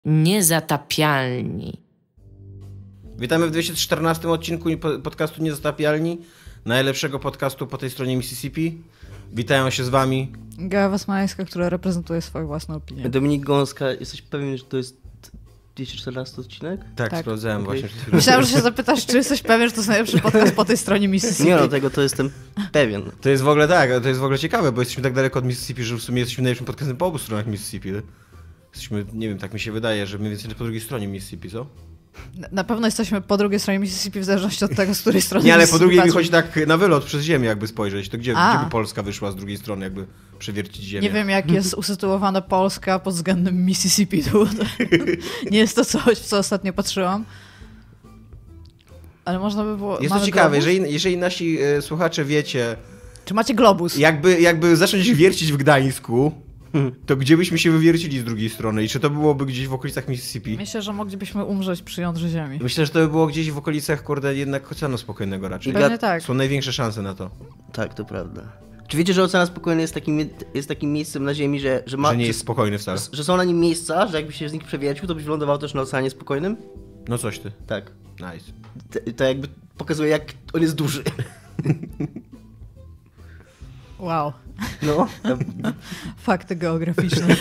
Niezatapialni. Witamy w 214 odcinku podcastu Niezatapialni, najlepszego podcastu po tej stronie Mississippi. Witają się z wami Gawa Smańska, która reprezentuje swoją własną opinię. Dominik Gąska, jesteś pewien, że to jest 214 odcinek? Tak, sprawdzałem właśnie. Myślałem, że się zapytasz, czy jesteś pewien, że to jest najlepszy podcast po tej stronie Mississippi. Nie, no tego to jestem pewien. To jest w ogóle tak, to jest w ogóle ciekawe, bo jesteśmy tak daleko od Mississippi, że w sumie jesteśmy najlepszym podcastem po obu stronach Mississippi. Jesteśmy, nie wiem, tak mi się wydaje, że my jesteśmy po drugiej stronie Mississippi, co? Na pewno jesteśmy po drugiej stronie Mississippi, w zależności od tego, z której strony Nie, ale po drugiej mi patrzysz. chodzi tak na wylot przez ziemię, jakby spojrzeć. To gdzie by Polska wyszła z drugiej strony, jakby przewiercić ziemię? Nie wiem, jak jest usytuowana Polska pod względem Mississippi. Nie jest to coś, w co ostatnio patrzyłam. Ale można by było... Jest to ciekawe, jeżeli nasi słuchacze wiecie... Czy macie globus? Jakby zacząć wiercić w Gdańsku, to gdzie byśmy się wywiercili z drugiej strony? I czy to byłoby gdzieś w okolicach Mississippi? Myślę, że moglibyśmy umrzeć przy jądrze ziemi. Myślę, że to by było gdzieś w okolicach, kurde, jednak Oceanu Spokojnego raczej. Pewnie tak. Są największe szanse na to. Tak, to prawda. Czy wiecie, że Ocean Spokojny jest takim miejscem na Ziemi, że nie jest spokojny wcale. Że są na nim miejsca, że jakby się z nich przewiercił, to byś wylądował też na Oceanie Spokojnym? No coś ty. Tak. Nice. To jakby pokazuje, jak on jest duży. Wow. No. Fakty geograficzne.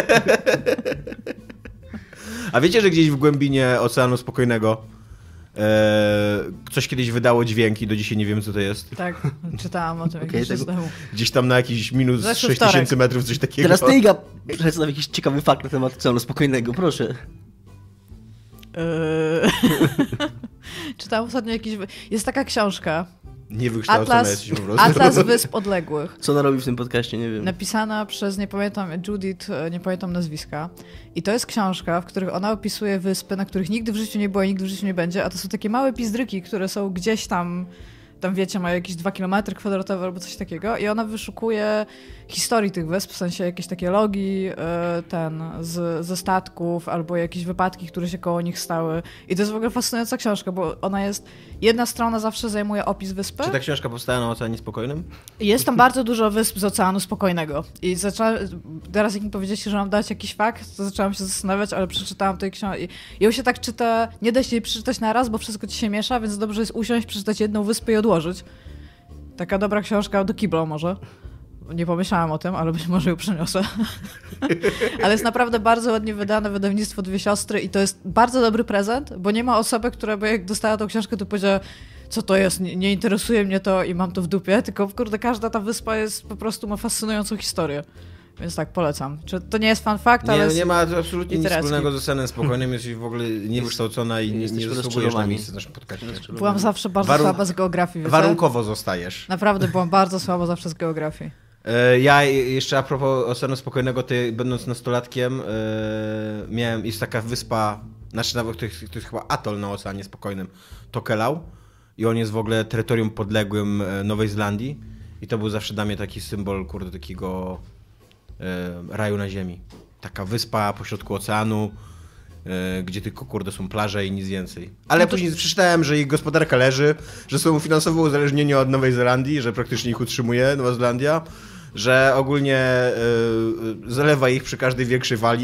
A wiecie, że gdzieś w głębinie Oceanu Spokojnego coś kiedyś wydało dźwięki, do dzisiaj nie wiem, co to jest. Tak, czytałam o tym jakiś czas temu. Gdzieś tam na jakiś minus 6000 metrów, coś takiego. Teraz ty, Iga, przedstaw jakiś ciekawy fakt na temat Oceanu Spokojnego, proszę. Czytałam ostatnio jakiś... Jest taka książka. Niewykształcona jesteś po prostu. Atlas Wysp Odległych. Co ona robi w tym podcaście, nie wiem. Napisana przez, nie pamiętam, Judith, nie pamiętam nazwiska. I to jest książka, w których ona opisuje wyspy, na których nigdy w życiu nie było i nigdy w życiu nie będzie, a to są takie małe pizdryki, które są gdzieś tam wiecie, mają jakieś 2 km² albo coś takiego i ona wyszukuje historii tych wysp, w sensie jakieś takie logi ze statków albo jakieś wypadki, które się koło nich stały. I to jest w ogóle fascynująca książka, bo ona jest... Jedna strona zawsze zajmuje opis wyspy. Czy ta książka powstała na Oceanie Spokojnym? Jest tam bardzo dużo wysp z Oceanu Spokojnego. I teraz jak mi powiedzieliście, że mam dać jakiś fakt, to zaczęłam się zastanawiać, ale przeczytałam tej książki. Ją się tak czyta, nie da się jej przeczytać na raz, bo wszystko ci się miesza, więc dobrze jest usiąść, przeczytać jedną wyspę i odłożyć. Taka dobra książka do kibla może. Nie pomyślałam o tym, ale być może ją przeniosę. Ale jest naprawdę bardzo ładnie wydane wydawnictwo Dwie Siostry i to jest bardzo dobry prezent, bo nie ma osoby, która by jak dostała tą książkę, to powiedziała, co to jest, nie interesuje mnie to i mam to w dupie, tylko kurde, każda ta wyspa jest po prostu ma fascynującą historię. Więc tak, polecam. Czy to nie jest fun fact, ale... Nie ma to absolutnie nic wspólnego z Oceanem Spokojnym, jesteś w ogóle niewykształcona i nie zasługujesz na miejsce w naszym podcaście. Byłam zawsze bardzo słaba z geografii. Wiecie? Warunkowo zostajesz. Naprawdę byłam bardzo słaba zawsze z geografii. Ja jeszcze a propos Oceanu Spokojnego, będąc nastolatkiem, jest taka wyspa, to jest chyba atol na Oceanie Spokojnym, Tokelau i on jest w ogóle terytorium podległym Nowej Zelandii i to był zawsze dla mnie taki symbol, kurde, takiego raju na ziemi. Taka wyspa pośrodku oceanu, gdzie tylko, kurde, są plaże i nic więcej. Ale później przeczytałem, że ich gospodarka leży, że są finansowo uzależnieni od Nowej Zelandii, że praktycznie ich utrzymuje Nowa Zelandia, że ogólnie zalewa ich przy każdej większej fali.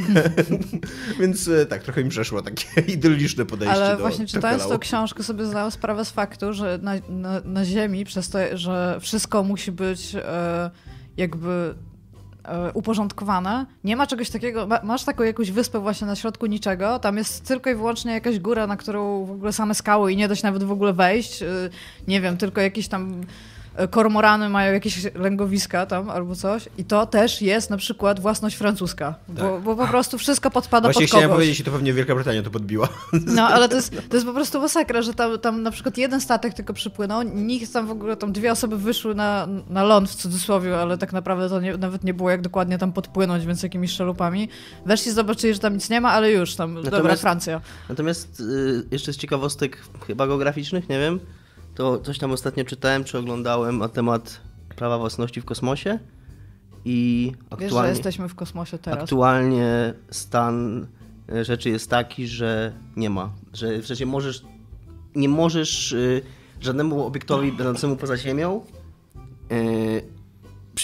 Więc tak, trochę mi przeszło takie idylliczne podejście Ale do właśnie czytając Tokelau. tą książkę sobie zdałam sprawę z faktu, że na Ziemi przez to, że wszystko musi być jakby uporządkowane. Nie ma czegoś takiego, masz taką jakąś wyspę właśnie na środku niczego, tam jest tylko i wyłącznie jakaś góra, na którą w ogóle same skały i nie da się nawet w ogóle wejść. Nie wiem, tylko jakieś tam kormorany mają jakieś lęgowiska tam albo coś i to też jest na przykład własność francuska, bo po prostu wszystko podpada Właśnie pod kogoś. chciałem powiedzieć, że to pewnie Wielka Brytania to podbiła. No, ale to jest po prostu masakra, że tam na przykład jeden statek tylko przypłynął, nikt tam w ogóle, tam 2 osoby wyszły na ląd w cudzysłowie, ale tak naprawdę to nawet nie było jak dokładnie tam podpłynąć, więc jakimiś szalupami. Weszli, zobaczyli, że tam nic nie ma, ale już tam, dobra, Francja. Natomiast jeszcze z ciekawostek chyba geograficznych, nie wiem, to coś tam ostatnio czytałem, czy oglądałem na temat prawa własności w kosmosie i Wiesz, że jesteśmy w kosmosie teraz. Aktualnie stan rzeczy jest taki, że nie ma. Że w sensie nie możesz żadnemu obiektowi będącemu poza Ziemią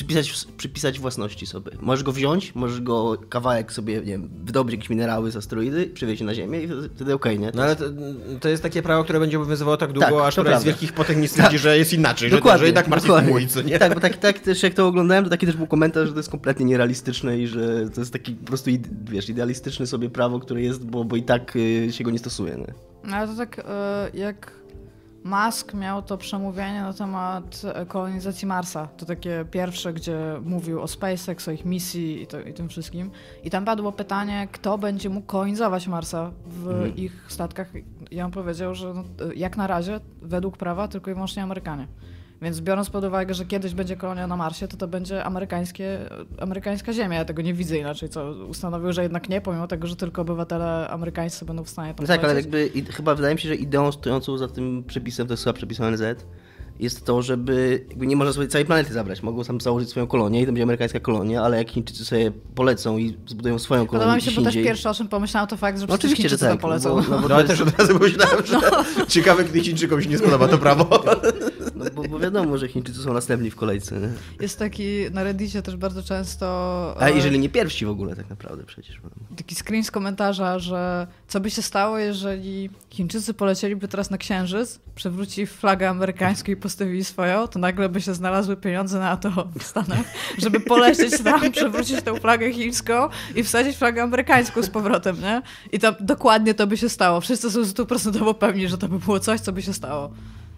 przypisać własności sobie. Możesz go wziąć, możesz go kawałek sobie, nie wiem, wydobyć jakieś minerały z asteroidy, przywieźć na Ziemię i wtedy okej, nie? No ale to jest takie prawo, które będzie obowiązywało tak długo, Tak, aż to któraś z prawda. wielkich potęg nie stwierdzi, że jest inaczej, że i tak Mars jest mój, co nie? Tak, bo tak też jak to oglądałem, to taki też był komentarz, że to jest kompletnie nierealistyczne i że to jest taki po prostu, wiesz, idealistyczne sobie prawo, które jest, bo i tak się go nie stosuje, nie? No ale to tak jak Musk miał to przemówienie na temat kolonizacji Marsa. To takie pierwsze, gdzie mówił o SpaceX, o ich misji i tym wszystkim. I tam padło pytanie, kto będzie mógł kolonizować Marsa w ich statkach. I on powiedział, że no, jak na razie, według prawa, tylko i wyłącznie Amerykanie. Więc biorąc pod uwagę, że kiedyś będzie kolonia na Marsie, to będzie amerykańska ziemia. Ja tego nie widzę inaczej, co ustanowił, że jednak nie, pomimo tego, że tylko obywatele amerykańscy będą w stanie tam No tak, ale polecieć. chyba wydaje mi się, że ideą stojącą za tym przepisem, to jest chyba przepis ONZ, jest to, żeby nie można sobie całej planety zabrać. Mogą tam założyć swoją kolonię i to będzie amerykańska kolonia, ale jak Chińczycy sobie polecą i zbudują swoją kolonię Podoba mi się, gdzieś bo też indziej... pierwsze, o czym pomyślałem, to fakt, że No przecież oczywiście, że Chińczycy tak. to polecą. Bo No ale też od razu pomyślałem, że ciekawe, gdy Chińczykom się nie spodoba to prawo. No, bo wiadomo, że Chińczycy są następni w kolejce. Nie? Jest taki na Reddicie też bardzo często A jeżeli nie pierwsi w ogóle tak naprawdę przecież. taki screen z komentarza, że co by się stało, jeżeli Chińczycy polecieliby teraz na Księżyc, przewrócili flagę amerykańską i postawili swoją, to nagle by się znalazły pieniądze na to w Stanach, żeby polecieć tam, przewrócić tą flagę chińską i wsadzić flagę amerykańską z powrotem, nie? I tam dokładnie to by się stało. Wszyscy są 100% pewni, że to by było coś, co by się stało.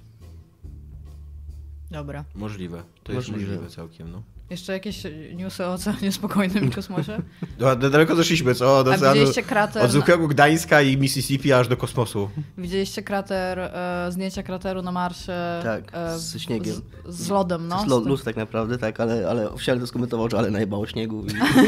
Dobra. Możliwe. To jest możliwe całkiem, no. Jeszcze jakieś newsy o oceanie spokojnym i kosmosie? Daleko zeszliśmy, co? Od oceanu, widzieliście krater... od zwykłego Gdańska i Mississippi aż do kosmosu. Widzieliście zdjęcia krateru na Marsie? Tak, ze śniegiem. Z lodem, no. To jest lód tak naprawdę, tak, ale oficjalnie to skomentował, że ale najebało śniegu. I...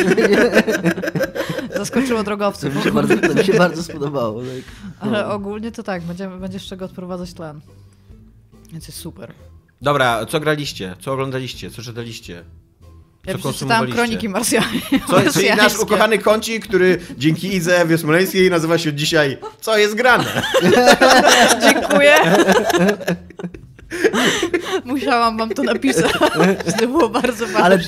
Zaskoczyło drogowców. To mi się bardzo spodobało. Tak. Ale ogólnie to tak, będzie z czego odprowadzać tlen. Więc jest super. Dobra, co graliście? Co oglądaliście? Co czytaliście? Ja Co przeczytałam konsumowaliście? Kroniki Marsjańskie. Czyli nasz ukochany kącik, który dzięki Idze Ewie Smoleńskiej nazywa się od dzisiaj Co jest grane? Dziękuję. Musiałam wam to napisać. To było bardzo ważne. Ale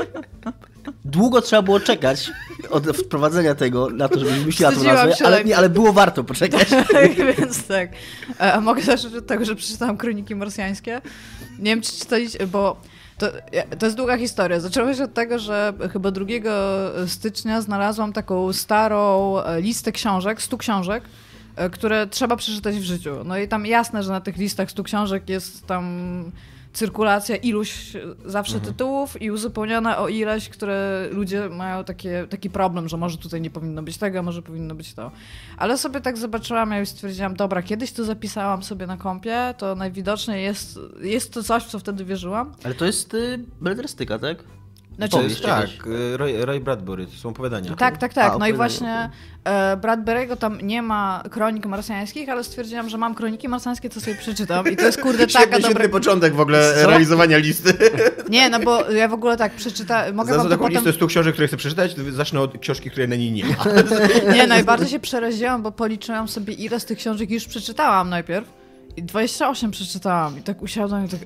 długo trzeba było czekać od wprowadzenia tego na to, żeby wymyśliła tą nazwę, ale było warto poczekać. Więc tak. A mogę zacząć od tego, że przeczytałam Kroniki Marsjańskie. Nie wiem, czy czytaliście, bo to jest długa historia. Zaczęło się od tego, że chyba 2 stycznia znalazłam taką starą listę książek, 100 książek, które trzeba przeczytać w życiu. No i tam jasne, że na tych listach 100 książek jest tam cyrkulacja iluś zawsze tytułów i uzupełniona o ileś, które ludzie mają taki problem, że może tutaj nie powinno być tego, może powinno być to. Ale sobie tak zobaczyłam i stwierdziłam, dobra, kiedyś to zapisałam sobie na kompie, to najwidoczniej jest to coś, w co wtedy wierzyłam. Ale to jest belerystyka, tak? Znaczy, Tak, Ray Bradbury, to są opowiadania. Tak. No i właśnie okay. Bradbury'ego tam nie ma kronik marsjańskich, ale stwierdziłam, że mam kroniki marsjańskie, to sobie przeczytam. I to jest kurde taka dobra... Świetny początek w ogóle realizowania listy. Nie, no bo ja w ogóle tak przeczytałem... Za taką listę 100 książek, które chcę przeczytać, to zacznę od książki, której na niej nie ma. Nie, najbardziej się przeraziłam, bo policzyłam sobie, ile z tych książek już przeczytałam najpierw. I 28 przeczytałam. I tak usiadłam i tak...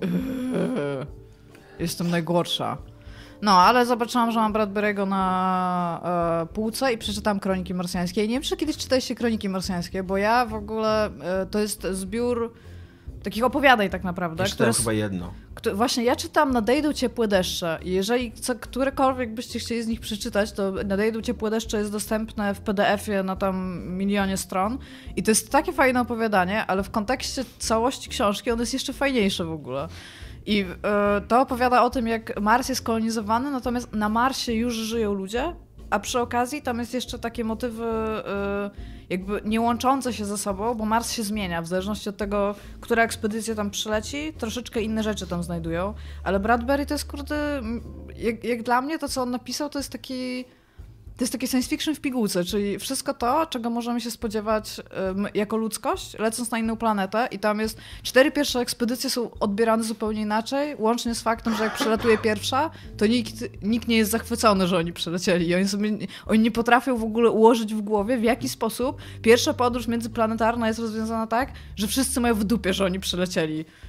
Jestem najgorsza. No, ale zobaczyłam, że mam Bradbury'ego na półce i przeczytałam Kroniki Marsjańskie. I nie wiem, czy kiedyś czytaliście Kroniki Marsjańskie, bo ja w ogóle... to jest zbiór takich opowiadań tak naprawdę. Ja czytałem chyba jedno. Właśnie ja czytam Nadejdą ciepłe deszcze i jeżeli którekolwiek byście chcieli z nich przeczytać, to Nadejdą ciepłe deszcze jest dostępne w PDF-ie na tam milionie stron i to jest takie fajne opowiadanie, ale w kontekście całości książki on jest jeszcze fajniejszy w ogóle. I to opowiada o tym, jak Mars jest kolonizowany, natomiast na Marsie już żyją ludzie, a przy okazji tam jest jeszcze takie motywy jakby nie łączące się ze sobą, bo Mars się zmienia w zależności od tego, która ekspedycja tam przyleci, troszeczkę inne rzeczy tam znajdują, ale Bradbury to jest kurde, jak dla mnie to, co on napisał, to jest taki science fiction w pigułce, czyli wszystko to, czego możemy się spodziewać jako ludzkość, lecąc na inną planetę i tam jest 4 pierwsze ekspedycje są odbierane zupełnie inaczej, łącznie z faktem, że jak przylatuje pierwsza, to nikt nie jest zachwycony, że oni przylecieli i oni nie potrafią w ogóle ułożyć w głowie, w jaki sposób pierwsza podróż międzyplanetarna jest rozwiązana tak, że wszyscy mają w dupie, że oni przylecieli.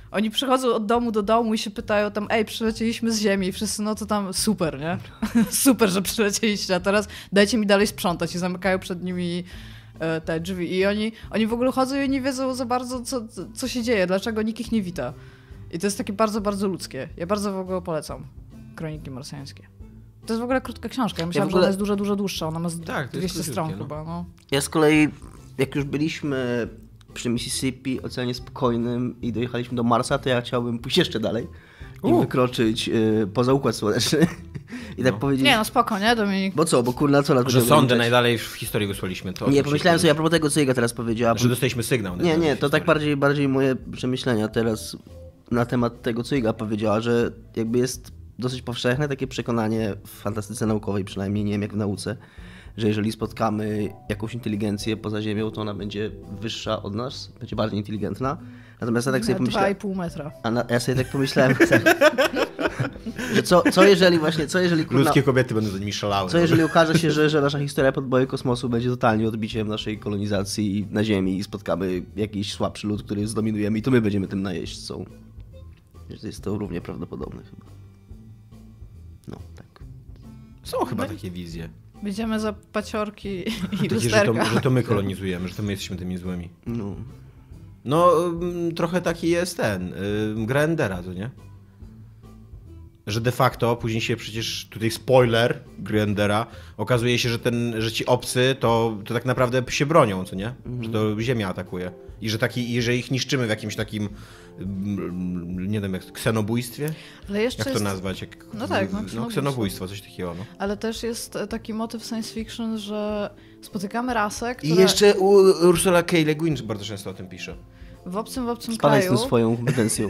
Oni przychodzą od domu do domu i się pytają tam, przylecieliśmy z ziemi i wszyscy, no to tam super, nie? Super, że przylecieliście, a teraz dajcie mi dalej sprzątać i zamykają przed nimi te drzwi. I oni w ogóle chodzą i nie wiedzą za bardzo, co się dzieje, dlaczego nikt ich nie wita. I to jest takie bardzo, bardzo ludzkie. Ja bardzo w ogóle polecam Kroniki Marsjańskie. To jest w ogóle krótka książka. Ja myślałam, że ona jest dużo, dużo dłuższa. Ona ma 200 stron chyba. No. Ja z kolei, jak już byliśmy przy Mississippi, Oceanie Spokojnym i dojechaliśmy do Marsa, to ja chciałbym pójść jeszcze dalej i wykroczyć poza Układ Słoneczny. I tak powiedzieć... Nie, no spoko, nie, Dominik? Bo co, bo kurna, co nas że sondę najdalej w historii wysłaliśmy. To nie, pomyślałem sobie a propos tego, co Iga teraz powiedziała. Że dostaliśmy sygnał. Nie, to tak bardziej moje przemyślenia teraz na temat tego, co Iga powiedziała, że jakby jest dosyć powszechne takie przekonanie w fantastyce naukowej, przynajmniej nie wiem jak w nauce, że jeżeli spotkamy jakąś inteligencję poza Ziemią, to ona będzie wyższa od nas, będzie bardziej inteligentna. Natomiast ja tak sobie pomyślałem... 2,5 metra. Ja sobie tak pomyślałem, że co jeżeli kurna, ludzkie kobiety będą za nimi szalały. Co jeżeli okaże się, że nasza historia podboju kosmosu będzie totalnie odbiciem naszej kolonizacji na Ziemi i spotkamy jakiś słabszy lud, który zdominujemy i to my będziemy tym najeźdźcą. Jest to równie prawdopodobne chyba. No, tak. Są chyba takie wizje. Będziemy za paciorki i takie, lusterka. że to my kolonizujemy, że to my jesteśmy tymi złymi. No. No, trochę taki jest gra Endera, to nie? Że de facto, później się przecież, tutaj spoiler gry Endera, okazuje się, że ci obcy to tak naprawdę się bronią, co nie? Że to Ziemia atakuje. I że ich niszczymy w jakimś takim, nie wiem, jak ksenobójstwie? Ale jeszcze jak to nazwać? No tak, ksenobójstwo, coś takiego. No. Ale też jest taki motyw science fiction, że spotykamy rasę, która... I jeszcze Ursula K. Le Guin bardzo często o tym pisze. W obcym Spalaj kraju... z tą swoją kompetencją.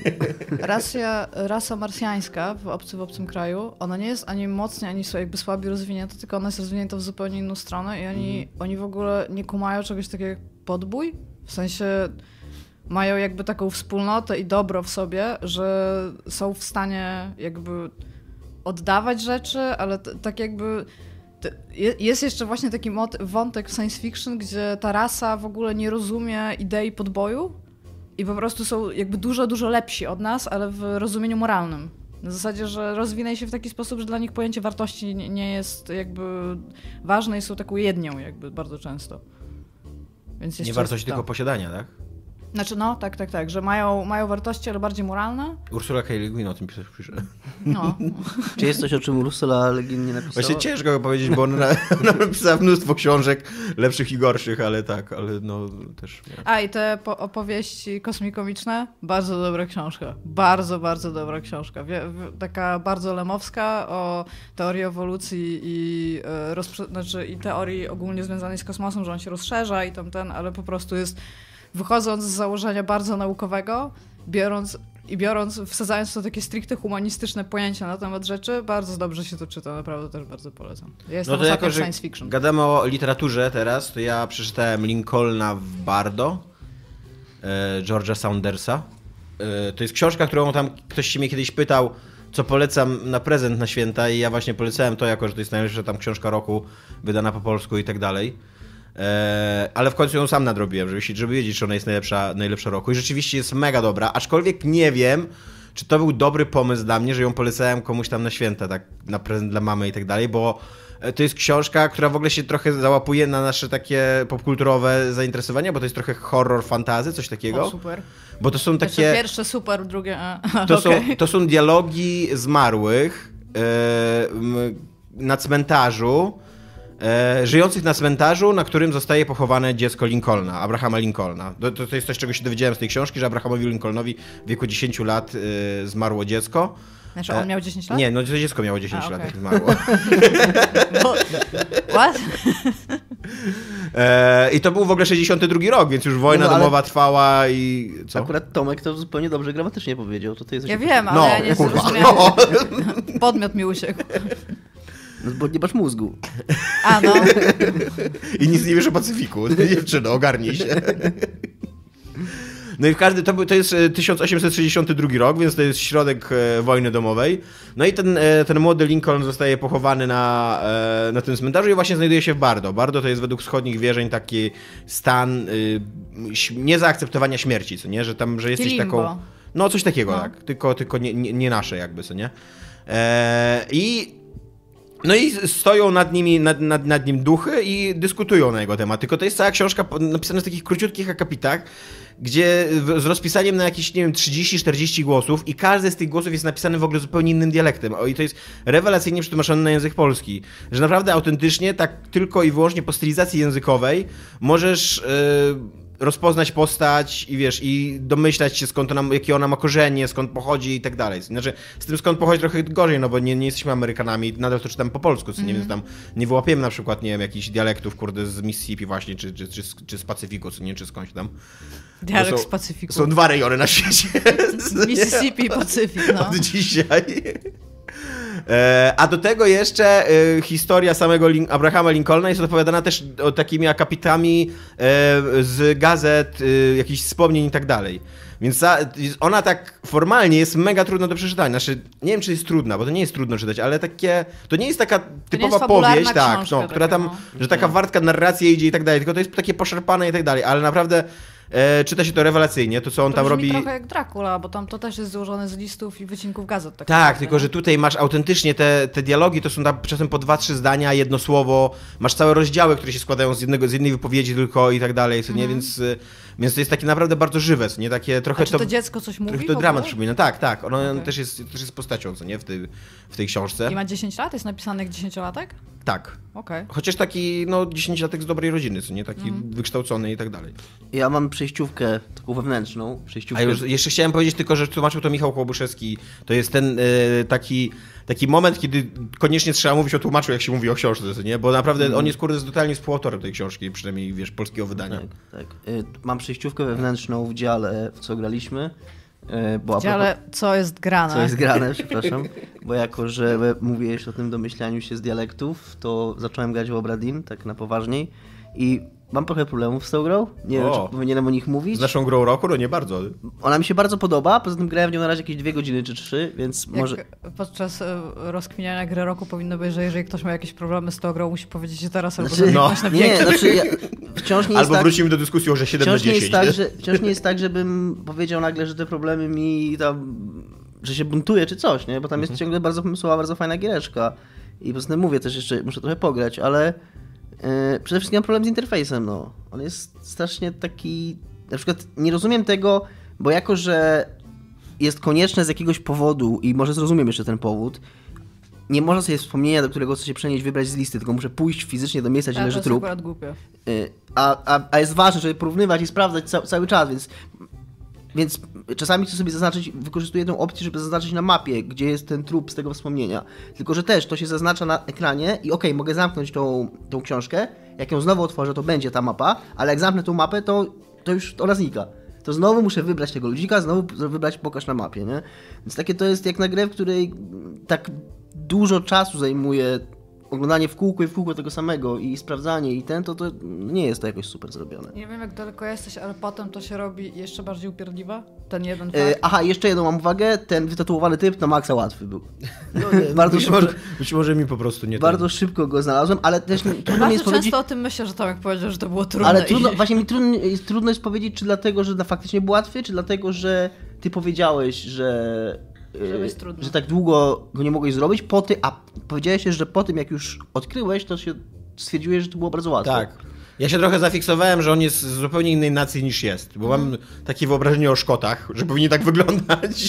Rasa marsjańska w obcym kraju, ona nie jest ani mocniej, ani jakby słabiej rozwinięta, tylko ona jest rozwinięta w zupełnie inną stronę i oni w ogóle nie kumają czegoś takiego jak podbój. W sensie mają jakby taką wspólnotę i dobro w sobie, że są w stanie jakby oddawać rzeczy, ale tak jakby... Jest jeszcze właśnie taki wątek w science fiction, gdzie ta rasa w ogóle nie rozumie idei podboju i po prostu są jakby dużo, dużo lepsi od nas, ale w rozumieniu moralnym. Na zasadzie, że rozwinęli się w taki sposób, że dla nich pojęcie wartości nie jest jakby ważne i są taką jednią jakby bardzo często. Więc nie wartość, tylko posiadania, tak? Znaczy no, tak, że mają wartości, ale bardziej moralne. Ursula K. Le Guin o tym pisze. No. Czy jest coś, o czym Ursula Le Guin nie napisała? Właśnie ciężko go powiedzieć, bo ona napisała mnóstwo książek, lepszych i gorszych, ale no też... Nie. I te opowieści kosmikomiczne? Bardzo dobra książka. Bardzo, bardzo dobra książka. Taka bardzo lemowska o teorii ewolucji i i teorii ogólnie związanej z kosmosem, że on się rozszerza i ale po prostu jest... Wychodząc z założenia bardzo naukowego, wsadzając to takie stricte humanistyczne pojęcia na temat rzeczy, bardzo dobrze się to czyta, naprawdę też bardzo polecam. Ja jestem fanem science fiction. Gadamy o literaturze teraz, to ja przeczytałem Lincolna w Bardo, George'a Saundersa. To jest książka, którą tam ktoś się mnie kiedyś pytał, co polecam na prezent na święta i ja właśnie polecałem to, jako że to jest najlepsza tam książka roku, wydana po polsku i tak dalej. Ale w końcu ją sam nadrobiłem, żeby wiedzieć, czy ona jest najlepsza roku. I rzeczywiście jest mega dobra, aczkolwiek nie wiem, czy to był dobry pomysł dla mnie, że ją polecałem komuś tam na święta, tak na prezent dla mamy i tak dalej, bo to jest książka, która w ogóle się trochę załapuje na nasze takie popkulturowe zainteresowania, bo to jest trochę horror fantasy, coś takiego. O, super. Bo to są takie... Pierwsze super, drugie... To są dialogi zmarłych na cmentarzu, żyjących na cmentarzu, na którym zostaje pochowane dziecko Lincolna, Abrahama Lincolna. To jest coś, czego się dowiedziałem z tej książki, że Abrahamowi Lincolnowi w wieku 10 lat zmarło dziecko. Znaczy on miał 10 lat? Nie, no to dziecko miało 10 lat, jak zmarło. What? I to był w ogóle 62 rok, więc już wojna domowa trwała i... Co? Akurat Tomek to zupełnie dobrze gramatycznie powiedział. To ty ja wiem, ale ja nie zrozumiałem. No. Podmiot mi uciekł. No, bo nie masz mózgu. A no. I nic nie wiesz o Pacyfiku. Dziewczyno, ogarnij się. No i to jest 1862 rok, więc to jest środek wojny domowej. No i ten młody Lincoln zostaje pochowany na tym cmentarzu i właśnie znajduje się w Bardo. Bardo to jest według wschodnich wierzeń taki stan niezaakceptowania śmierci, co nie? Że jesteś limbo. taką... No coś takiego, tak. Tylko nie nasze jakby, co nie? No i stoją nad nim duchy i dyskutują na jego temat. Tylko to jest cała książka napisana w takich króciutkich akapitach, gdzie z rozpisaniem na jakieś, nie wiem, 30-40 głosów i każdy z tych głosów jest napisany w ogóle zupełnie innym dialektem. I to jest rewelacyjnie przetłumaczone na język polski. Że naprawdę autentycznie, tak tylko i wyłącznie po stylizacji językowej możesz rozpoznać postać i wiesz, i domyślać się jakie ona ma korzenie, skąd pochodzi i tak dalej. Znaczy, z tym skąd pochodzi trochę gorzej, no bo nie jesteśmy Amerykanami, nadal to czytam po polsku, co nie wiem, tam nie wyłapiemy na przykład, nie wiem, jakichś dialektów, kurde, z Mississippi właśnie, czy z Pacyfiku, co nie, czy skądś tam. Dialekt z Pacyfiku. Są dwa rejony na świecie. Mississippi i Pacyfik, no. Od dzisiaj. A do tego jeszcze historia samego Abrahama Lincolna jest opowiadana też takimi akapitami z gazet, jakichś wspomnień i tak dalej. Więc ona tak formalnie jest mega trudna do przeczytania. Znaczy, nie wiem, czy jest trudna, bo to nie jest trudno czytać, ale to nie jest taka typowa powieść, tak, no, która tam, że taka wartka narracja idzie i tak dalej, tylko to jest takie poszarpane i tak dalej, ale naprawdę czyta się to rewelacyjnie, to co on tam robi. To trochę jak Dracula, bo tam to też jest złożone z listów i wycinków gazet. Tak, naprawdę, tylko że tutaj masz autentycznie te dialogi, to są tam czasem po 2-3 zdania, jedno słowo, masz całe rozdziały, które się składają z jednej wypowiedzi tylko i tak dalej, co nie, więc to jest takie naprawdę bardzo żywe, nie, takie trochę. A czy to dziecko coś mówi? Trochę to dramat przypomina, tak, ono też jest postacią, co nie, w tej książce. I ma 10 lat? Jest napisany jak 10-latek? Tak. Okay. Chociaż taki, 10-latek z dobrej rodziny, co nie, taki wykształcony i tak dalej. Ja mam przejściówkę, taką wewnętrzną. A już jeszcze chciałem powiedzieć tylko, że tłumaczył to Michał Kłobuszewski. To jest ten taki moment, kiedy koniecznie trzeba mówić o tłumaczu, jak się mówi o książce, nie? Bo naprawdę on jest, kurde, totalnie współautorem tej książki, przynajmniej, wiesz, polskiego wydania. Tak. Mam przejściówkę wewnętrzną w dziale, w co graliśmy. W dziale, co jest grane. Co jest grane, przepraszam. Bo jako, że mówiłeś o tym domyślaniu się z dialektów, to zacząłem grać w Obradin, tak na poważniej. I mam trochę problemów z tą grą. Nie wiem, czy powinienem o nich mówić. Z naszą grą roku? No nie bardzo. Ona mi się bardzo podoba, poza tym grałem w nią na razie jakieś 2 godziny czy 3, więc może... Podczas rozkminiania gry roku powinno być, że jeżeli ktoś ma jakieś problemy z tą grą, musi powiedzieć się teraz albo na nie, wciąż nie albo jest wrócimy do dyskusji o, że 7 na 10. Wciąż nie jest tak, żebym powiedział nagle, że te problemy mi tam... że się buntuje czy coś, nie? Bo tam jest ciągle bardzo pomysłowa, bardzo fajna giereczka. I po prostu mówię też jeszcze, muszę trochę pograć, ale... przede wszystkim mam problem z interfejsem, no. On jest strasznie taki... Na przykład nie rozumiem tego, bo jako, że jest konieczne z jakiegoś powodu i może zrozumiem jeszcze ten powód, nie można sobie wspomnienia, do którego chcę się przenieść, wybrać z listy, tylko muszę pójść fizycznie do miejsca, gdzie leży trup. To jest głupie. A jest ważne, żeby porównywać i sprawdzać cały czas, więc czasami chcę sobie zaznaczyć, wykorzystuję tę opcję, żeby zaznaczyć na mapie, gdzie jest ten trup z tego wspomnienia. Tylko że też to się zaznacza na ekranie i okej, mogę zamknąć tą książkę, jak ją znowu otworzę, to będzie ta mapa, ale jak zamknę tą mapę, to już ona znika. To znowu muszę wybrać tego ludzika, znowu wybrać pokaż na mapie, nie? Więc takie to jest jak na grę, w której tak dużo czasu zajmuje oglądanie w kółko tego samego i sprawdzanie i to nie jest to jakoś super zrobione. Nie wiem, jak daleko jesteś, ale potem to się robi jeszcze bardziej upierdliwe? Ten jeden fakt. Aha, jeszcze jedną mam uwagę, ten wytatuowany typ na maksa łatwy był. Być może mi po prostu nie bardzo szybko go znalazłem, ale też trudno mi jest powiedzieć... często o tym myślę, że Tomek powiedział, że to było trudne. Ale właśnie mi trudno jest powiedzieć, czy dlatego, że faktycznie był łatwy, czy dlatego, że ty powiedziałeś, że tak długo go nie mogłeś zrobić, a powiedziałeś też, że po tym jak już odkryłeś, to się stwierdziłeś, że to było bardzo łatwe. Tak. Ja się trochę zafiksowałem, że on jest z zupełnie innej nacji niż jest, bo mam takie wyobrażenie o Szkotach, że powinni tak wyglądać.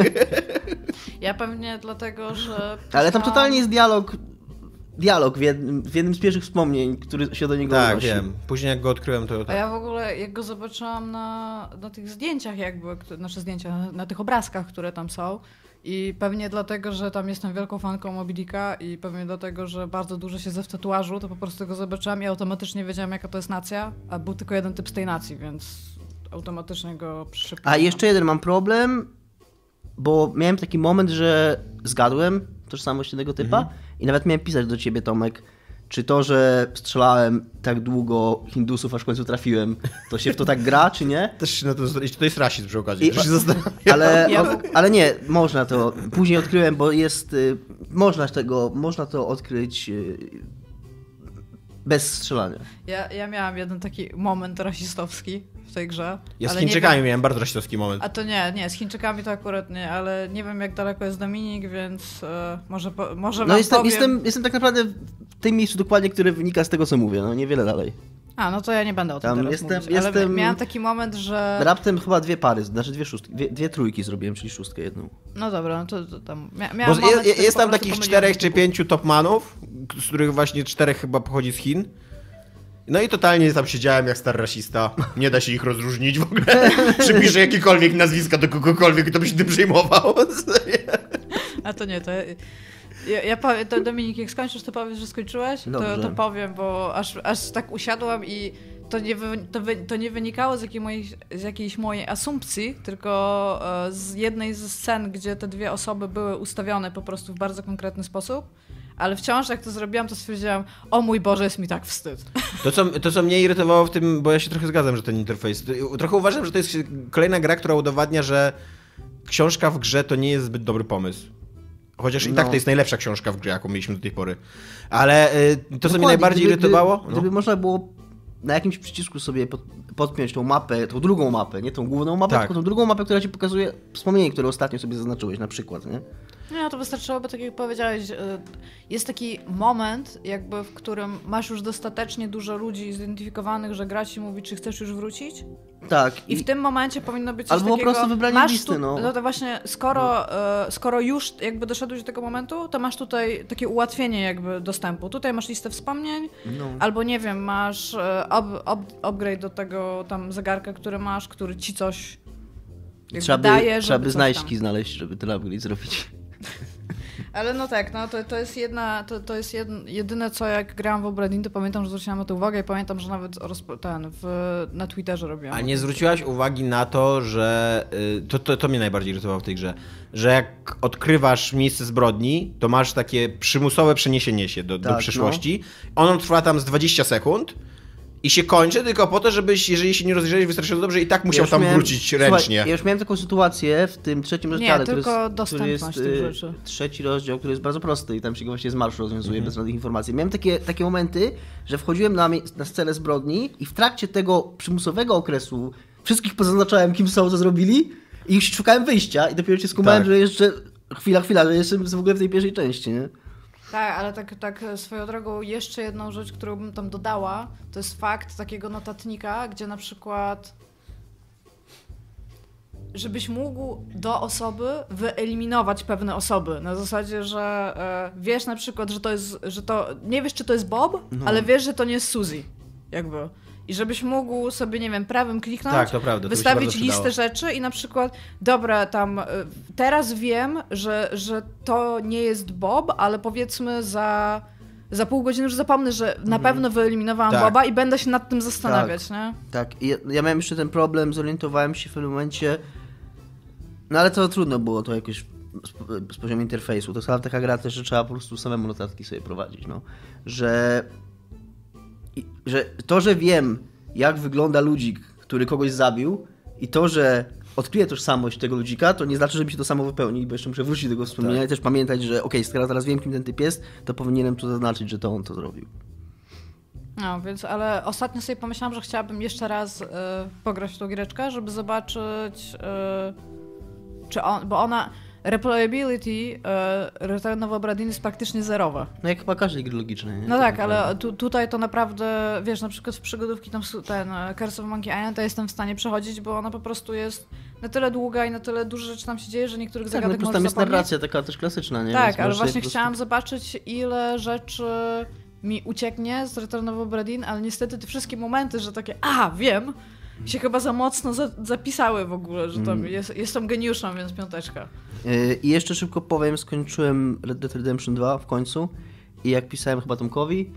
Ja pewnie dlatego, że... Ale tam totalnie jest dialog w jednym z pierwszych wspomnień, który się do niego odnosi. Tak, wiem. Później jak go odkryłem, to... A ja w ogóle, jak go zobaczyłam na tych zdjęciach na tych obrazkach, które tam są, i pewnie dlatego, że tam jestem wielką fanką Moby Dicka i pewnie dlatego, że bardzo dużo siedzę w tatuażu, to po prostu go zobaczyłam i automatycznie wiedziałam, jaka to jest nacja, a był tylko jeden typ z tej nacji, więc automatycznie go przyszypiłam. A jeszcze jeden mam problem, bo miałem taki moment, że zgadłem tożsamość jednego typa i nawet miałem pisać do ciebie, Tomek, czy to, że strzelałem tak długo Hindusów, aż w końcu trafiłem, to się w to tak gra, czy nie? Też na to jest rasizm przy okazji. Ale nie, można to. Później odkryłem, bo jest... Można to odkryć Bez strzelania. Ja miałam jeden taki moment rasistowski w tej grze. Ja z ale Chińczykami nie wiem, miałem bardzo rasistowski moment. a to nie, z Chińczykami to akurat nie, ale nie wiem jak daleko jest Dominik, więc może wam powiem... jestem tak naprawdę w tym miejscu dokładnie, które wynika z tego, co mówię, no niewiele dalej. A, no to ja nie będę o tym Tam teraz mówić, ale miałam taki moment, że... Raptem chyba 2 pary, znaczy 2 szóstki, 2 trójki zrobiłem, czyli 6 jedną. No dobra, no to tam... Bo jest tam takich 4 czy 5 topmanów, z których właśnie 4 chyba pochodzi z Chin. No i totalnie tam siedziałem jak stary rasista. Nie da się ich rozróżnić w ogóle. Przypiszę jakiekolwiek nazwiska do kogokolwiek, kto by się tym przejmował. A to nie, to... Ja powiem, to Dominik, jak skończysz, to powiesz, że skończyłeś, to powiem, bo aż tak usiadłam i to nie wynikało z jakiejś mojej asumpcji, tylko z jednej ze scen, gdzie te dwie osoby były ustawione po prostu w bardzo konkretny sposób, ale wciąż jak to zrobiłam, to stwierdziłam, o mój Boże, jest mi tak wstyd. To, co mnie irytowało w tym, bo ja się trochę zgadzam, że ten interfejs, trochę uważam, że to jest kolejna gra, która udowadnia, że książka w grze to nie jest zbyt dobry pomysł. Chociaż i tak to jest najlepsza książka w grze, jaką mieliśmy do tej pory. Ale to, co mnie najbardziej irytowało... Gdyby można było na jakimś przycisku sobie podpiąć tą mapę, tą drugą mapę, nie tą główną mapę, tylko tą drugą mapę, która ci pokazuje wspomnienie, które ostatnio sobie zaznaczyłeś na przykład, nie? No to wystarczyłoby, tak jak powiedziałeś, jest taki moment, jakby w którym masz już dostatecznie dużo ludzi zidentyfikowanych, że gra ci mówi, czy chcesz już wrócić. Tak. I w tym momencie powinno być coś albo takiego... po prostu wybranie listy, no. No to właśnie, skoro już jakby doszedłeś do tego momentu, to masz tutaj takie ułatwienie jakby dostępu. Tutaj masz listę wspomnień, albo nie wiem, masz upgrade do tego tam zegarka, który masz, który ci coś daje, Trzeba by znajdźki znaleźć, żeby ten upgrade zrobić. Ale no tak, no to jest jedyne co jak grałam w Obradin, to pamiętam, że zwróciłam na to uwagę i pamiętam, że nawet na Twitterze robiłam. A nie zwróciłaś uwagi na to, że to mnie najbardziej irytowało w tej grze, że jak odkrywasz miejsce zbrodni, to masz takie przymusowe przeniesienie się do przyszłości. No. Ono trwa tam z 20 sekund i się kończy tylko po to, żebyś, jeżeli się nie rozejrzałeś wystarczająco dobrze, i tak musiał tam wrócić ręcznie. Słuchaj, ja już miałem taką sytuację w tym trzecim rozdziale, który jest trzeci rozdział, który jest bardzo prosty i tam się go właśnie z marszu rozwiązuje bez żadnych informacji. Miałem takie momenty, że wchodziłem na scenę zbrodni i w trakcie tego przymusowego okresu wszystkich pozaznaczałem, kim są, co zrobili i szukałem wyjścia i dopiero się skumałem, że jeszcze chwila, że jestem w ogóle w tej pierwszej części, nie? Tak, ale tak swoją drogą jeszcze jedną rzecz, którą bym tam dodała, to jest fakt takiego notatnika, gdzie na przykład żebyś mógł do osoby wyeliminować pewne osoby. Na zasadzie, że wiesz na przykład, nie wiesz, czy to jest Bob, ale wiesz, że to nie jest Suzy. Jakby. I żebyś mógł sobie, nie wiem, prawym kliknąć, tak, to prawda, to wystawić listę rzeczy i na przykład, dobra, tam teraz wiem, że to nie jest Bob, ale powiedzmy za pół godziny już zapomnę, że na pewno wyeliminowałam Boba i będę się nad tym zastanawiać, nie? Tak, i ja miałem jeszcze ten problem, zorientowałem się w pewnym momencie, no ale to trudno było to jakoś z poziomu interfejsu. To jest taka gra też, że trzeba po prostu samemu notatki sobie prowadzić, no. Że to, że wiem, jak wygląda ludzik, który kogoś zabił i to, że odkryję tożsamość tego ludzika, to nie znaczy, że mi się to samo wypełni, bo jeszcze muszę wrócić do tego wspomnienia i też pamiętać, że skoro teraz wiem, kim ten typ jest, to powinienem tu zaznaczyć, że to on to zrobił. No, więc, ale ostatnio sobie pomyślałam, że chciałabym jeszcze raz pograć w tą giereczkę, żeby zobaczyć, czy bo ona... Replayability Return of Obradin jest praktycznie zerowa. No jak chyba każdej gry logicznej, nie? No tak, ale tutaj to naprawdę, wiesz, na przykład w przygodówki ten Curse of Monkey Island to jestem w stanie przechodzić, bo ona po prostu jest na tyle długa i na tyle dużo rzeczy tam się dzieje, że niektórych zagadek możesz zapomnieć. Tam jest narracja taka też klasyczna, nie? Tak, ale właśnie chciałam zobaczyć, ile rzeczy mi ucieknie z Return of Obradin, ale niestety te wszystkie momenty, że takie, wiem, się chyba za mocno zapisały w ogóle, że tam jestem geniuszem, więc 5. I jeszcze szybko powiem, skończyłem Red Dead Redemption 2 w i jak pisałem chyba Tomkowi,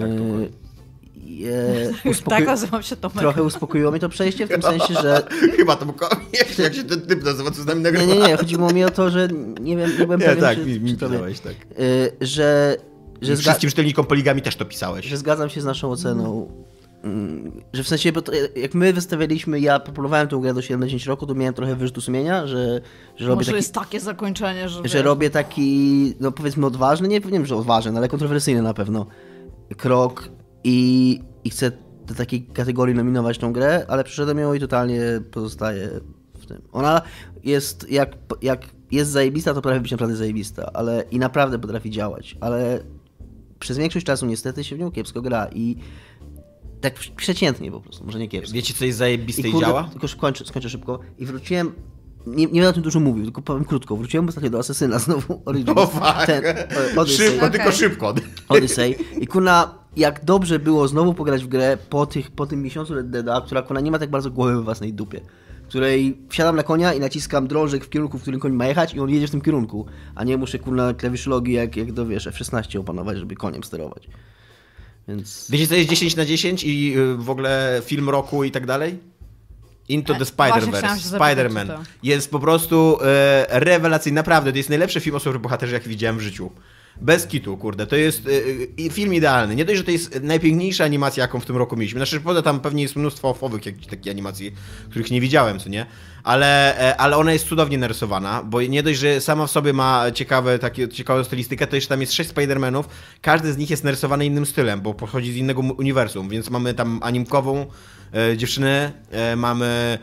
tak nazywam się Tomek. Trochę uspokoiło mnie to przejście, w tym sensie, że... Chyba Tomkowi, jak się ten typ nazywa, co z nami nagrywa. Nie, chodziło mi o to, że nie byłem pewien, tak, mi pisałeś, tak. Że wszystkim czytelnikom Poligami też to pisałeś. Że zgadzam się z naszą oceną. Że w sensie, bo to, jak my wystawialiśmy, ja proponowałem tę grę do 7 roku, to miałem trochę wyrzutu sumienia, że robię taki, jest takie zakończenie, że robię taki, no powiedzmy odważny, nie wiem, że odważny, ale kontrowersyjny na pewno krok i chcę do takiej kategorii nominować tą grę, ale przyszedłem ją i totalnie pozostaje w tym. Ona jest, jak jest zajebista, to potrafi być naprawdę zajebista, ale i naprawdę potrafi działać, ale przez większość czasu niestety się w nią kiepsko gra i tak przeciętnie po prostu, może nie kiepsko. Wiecie, co jest zajebiste i działa? Tylko skończę szybko. I wróciłem, nie będę o tym dużo mówił, tylko powiem krótko. Wróciłem ostatnio do Assassina znowu, Origins. Odyssey. Szybko, tylko szybko. Odyssey. I jak dobrze było znowu pograć w grę po tym miesiącu Red Deada, która nie ma tak bardzo głowy we własnej dupie. Której wsiadam na konia i naciskam drążek w kierunku, w którym koń ma jechać i on jedzie w tym kierunku. A nie muszę klawiszologii jak do F16 opanować, żeby koniem sterować. Więc... Wiecie, co jest 10/10 i w ogóle film roku i tak dalej? Into the Spider-Verse. Spider-Man. Jest po prostu rewelacyjny. Naprawdę, to jest najlepszy film o superbohaterze, jaki widziałem w życiu. Bez kitu, kurde. To jest film idealny. Nie dość, że to jest najpiękniejsza animacja, jaką w tym roku mieliśmy. Znaczy, poza tam pewnie jest mnóstwo ofowych takich animacji, których nie widziałem, co nie? Ale ona jest cudownie narysowana, bo nie dość, że sama w sobie ma ciekawą stylistykę, to jeszcze tam jest 6 Spider-Manów. Każdy z nich jest narysowany innym stylem, bo pochodzi z innego uniwersum, więc mamy tam animkową dziewczynę, mamy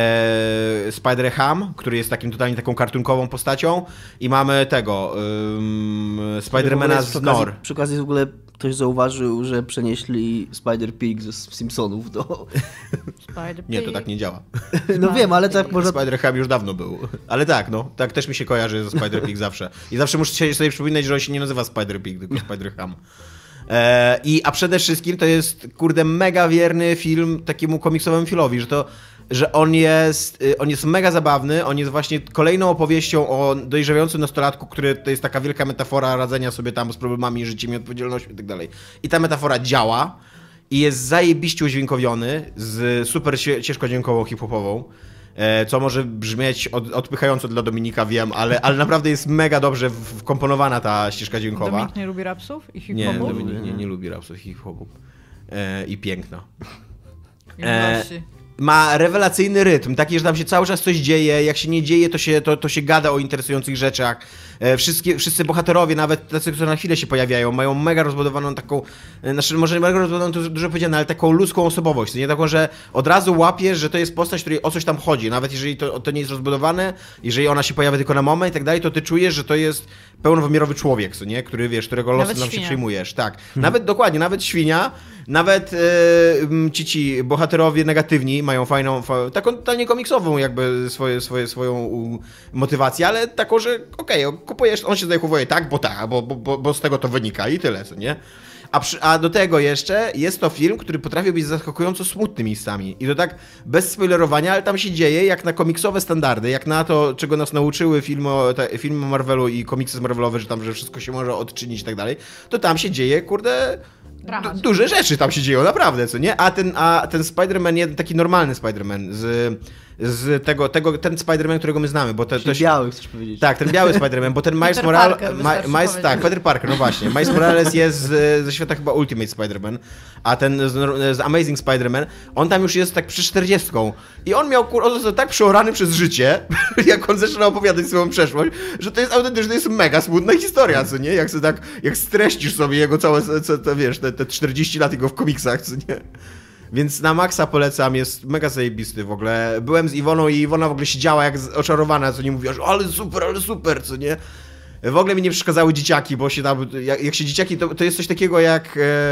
Spider-Ham, który jest totalnie taką kartunkową postacią i mamy tego Spider-Mana z Nor. Przy okazji w ogóle ktoś zauważył, że przenieśli Spider-Pig ze Simpsonów do... Nie, to tak nie działa. No wiem, ale tak może... Spider-Ham już dawno był. Ale tak, no, tak też mi się kojarzy ze Spider-Pig zawsze. I zawsze muszę sobie przypominać, że on się nie nazywa Spider-Pig, tylko Spider-Ham. A przede wszystkim to jest, kurde, mega wierny film takiemu komiksowemu filmowi, że on jest mega zabawny, on jest właśnie kolejną opowieścią o dojrzewającym nastolatku, który to jest taka wielka metafora radzenia sobie tam z problemami, życiem i odpowiedzialnością i tak dalej. I ta metafora działa i jest zajebiście udźwiękowiony z super ścieżką dźwiękową hip-hopową. Co może brzmieć odpychająco dla Dominika, wiem, ale naprawdę jest mega dobrze wkomponowana ta ścieżka dźwiękowa. Dominik nie lubi rapsów i hip-hopu? Nie, Dominik nie lubi rapsów i hip-hopu. I piękna. Ma rewelacyjny rytm, taki, że tam się cały czas coś dzieje, jak się nie dzieje, to się gada o interesujących rzeczach. Wszyscy bohaterowie, nawet tacy, którzy na chwilę się pojawiają, mają mega rozbudowaną taką, znaczy może mega rozbudowaną to dużo powiedziane, ale taką ludzką osobowość, nie taką, że od razu łapiesz, że to jest postać, której o coś tam chodzi, nawet jeżeli to nie jest rozbudowane, jeżeli ona się pojawia tylko na moment i tak dalej, to ty czujesz, że to jest pełnowymiarowy człowiek, co nie? Który, wiesz, którego losem nam się przejmujesz. Tak, nawet dokładnie, nawet świnia, nawet ci bohaterowie negatywni mają taką totalnie komiksową jakby swoją motywację, ale taką, że okej, kupujesz, on się zachowuje tak, bo z tego to wynika i tyle, co nie? A do tego jeszcze jest to film, który potrafi być zaskakująco smutny miejscami. I to tak bez spoilerowania, ale tam się dzieje jak na komiksowe standardy, jak na to, czego nas nauczyły filmy Marvelu i komiksy Marvelowe, że wszystko się może odczynić i tak dalej, to tam się dzieje, kurde... Duże rzeczy tam się dzieją, naprawdę, co nie? A ten Spider-Man, taki normalny Spider-Man ten Spider-Man, którego my znamy, bo biały, chcesz powiedzieć. Tak, ten biały Spider-Man, bo ten Miles Morales, tak, Peter Parker, no właśnie. Miles Morales jest ze świata chyba Ultimate Spider-Man, a ten z Amazing Spider-Man, on tam już jest tak przy 40 i on został tak przeorany przez życie, jak on zaczyna opowiadać swoją przeszłość, że to jest autentycznie, to jest mega smutna historia, co nie? Jak streścisz sobie jego całe, wiesz, te 40 lat jego w komiksach, co nie? Więc na maksa polecam, jest mega zajebisty w ogóle. Byłem z Iwoną i Iwona w ogóle siedziała jak oczarowana, co nie mówiła, że ale super, co nie? W ogóle mi nie przeszkadzały dzieciaki, bo się tam, jak się dzieciaki, to jest coś takiego jak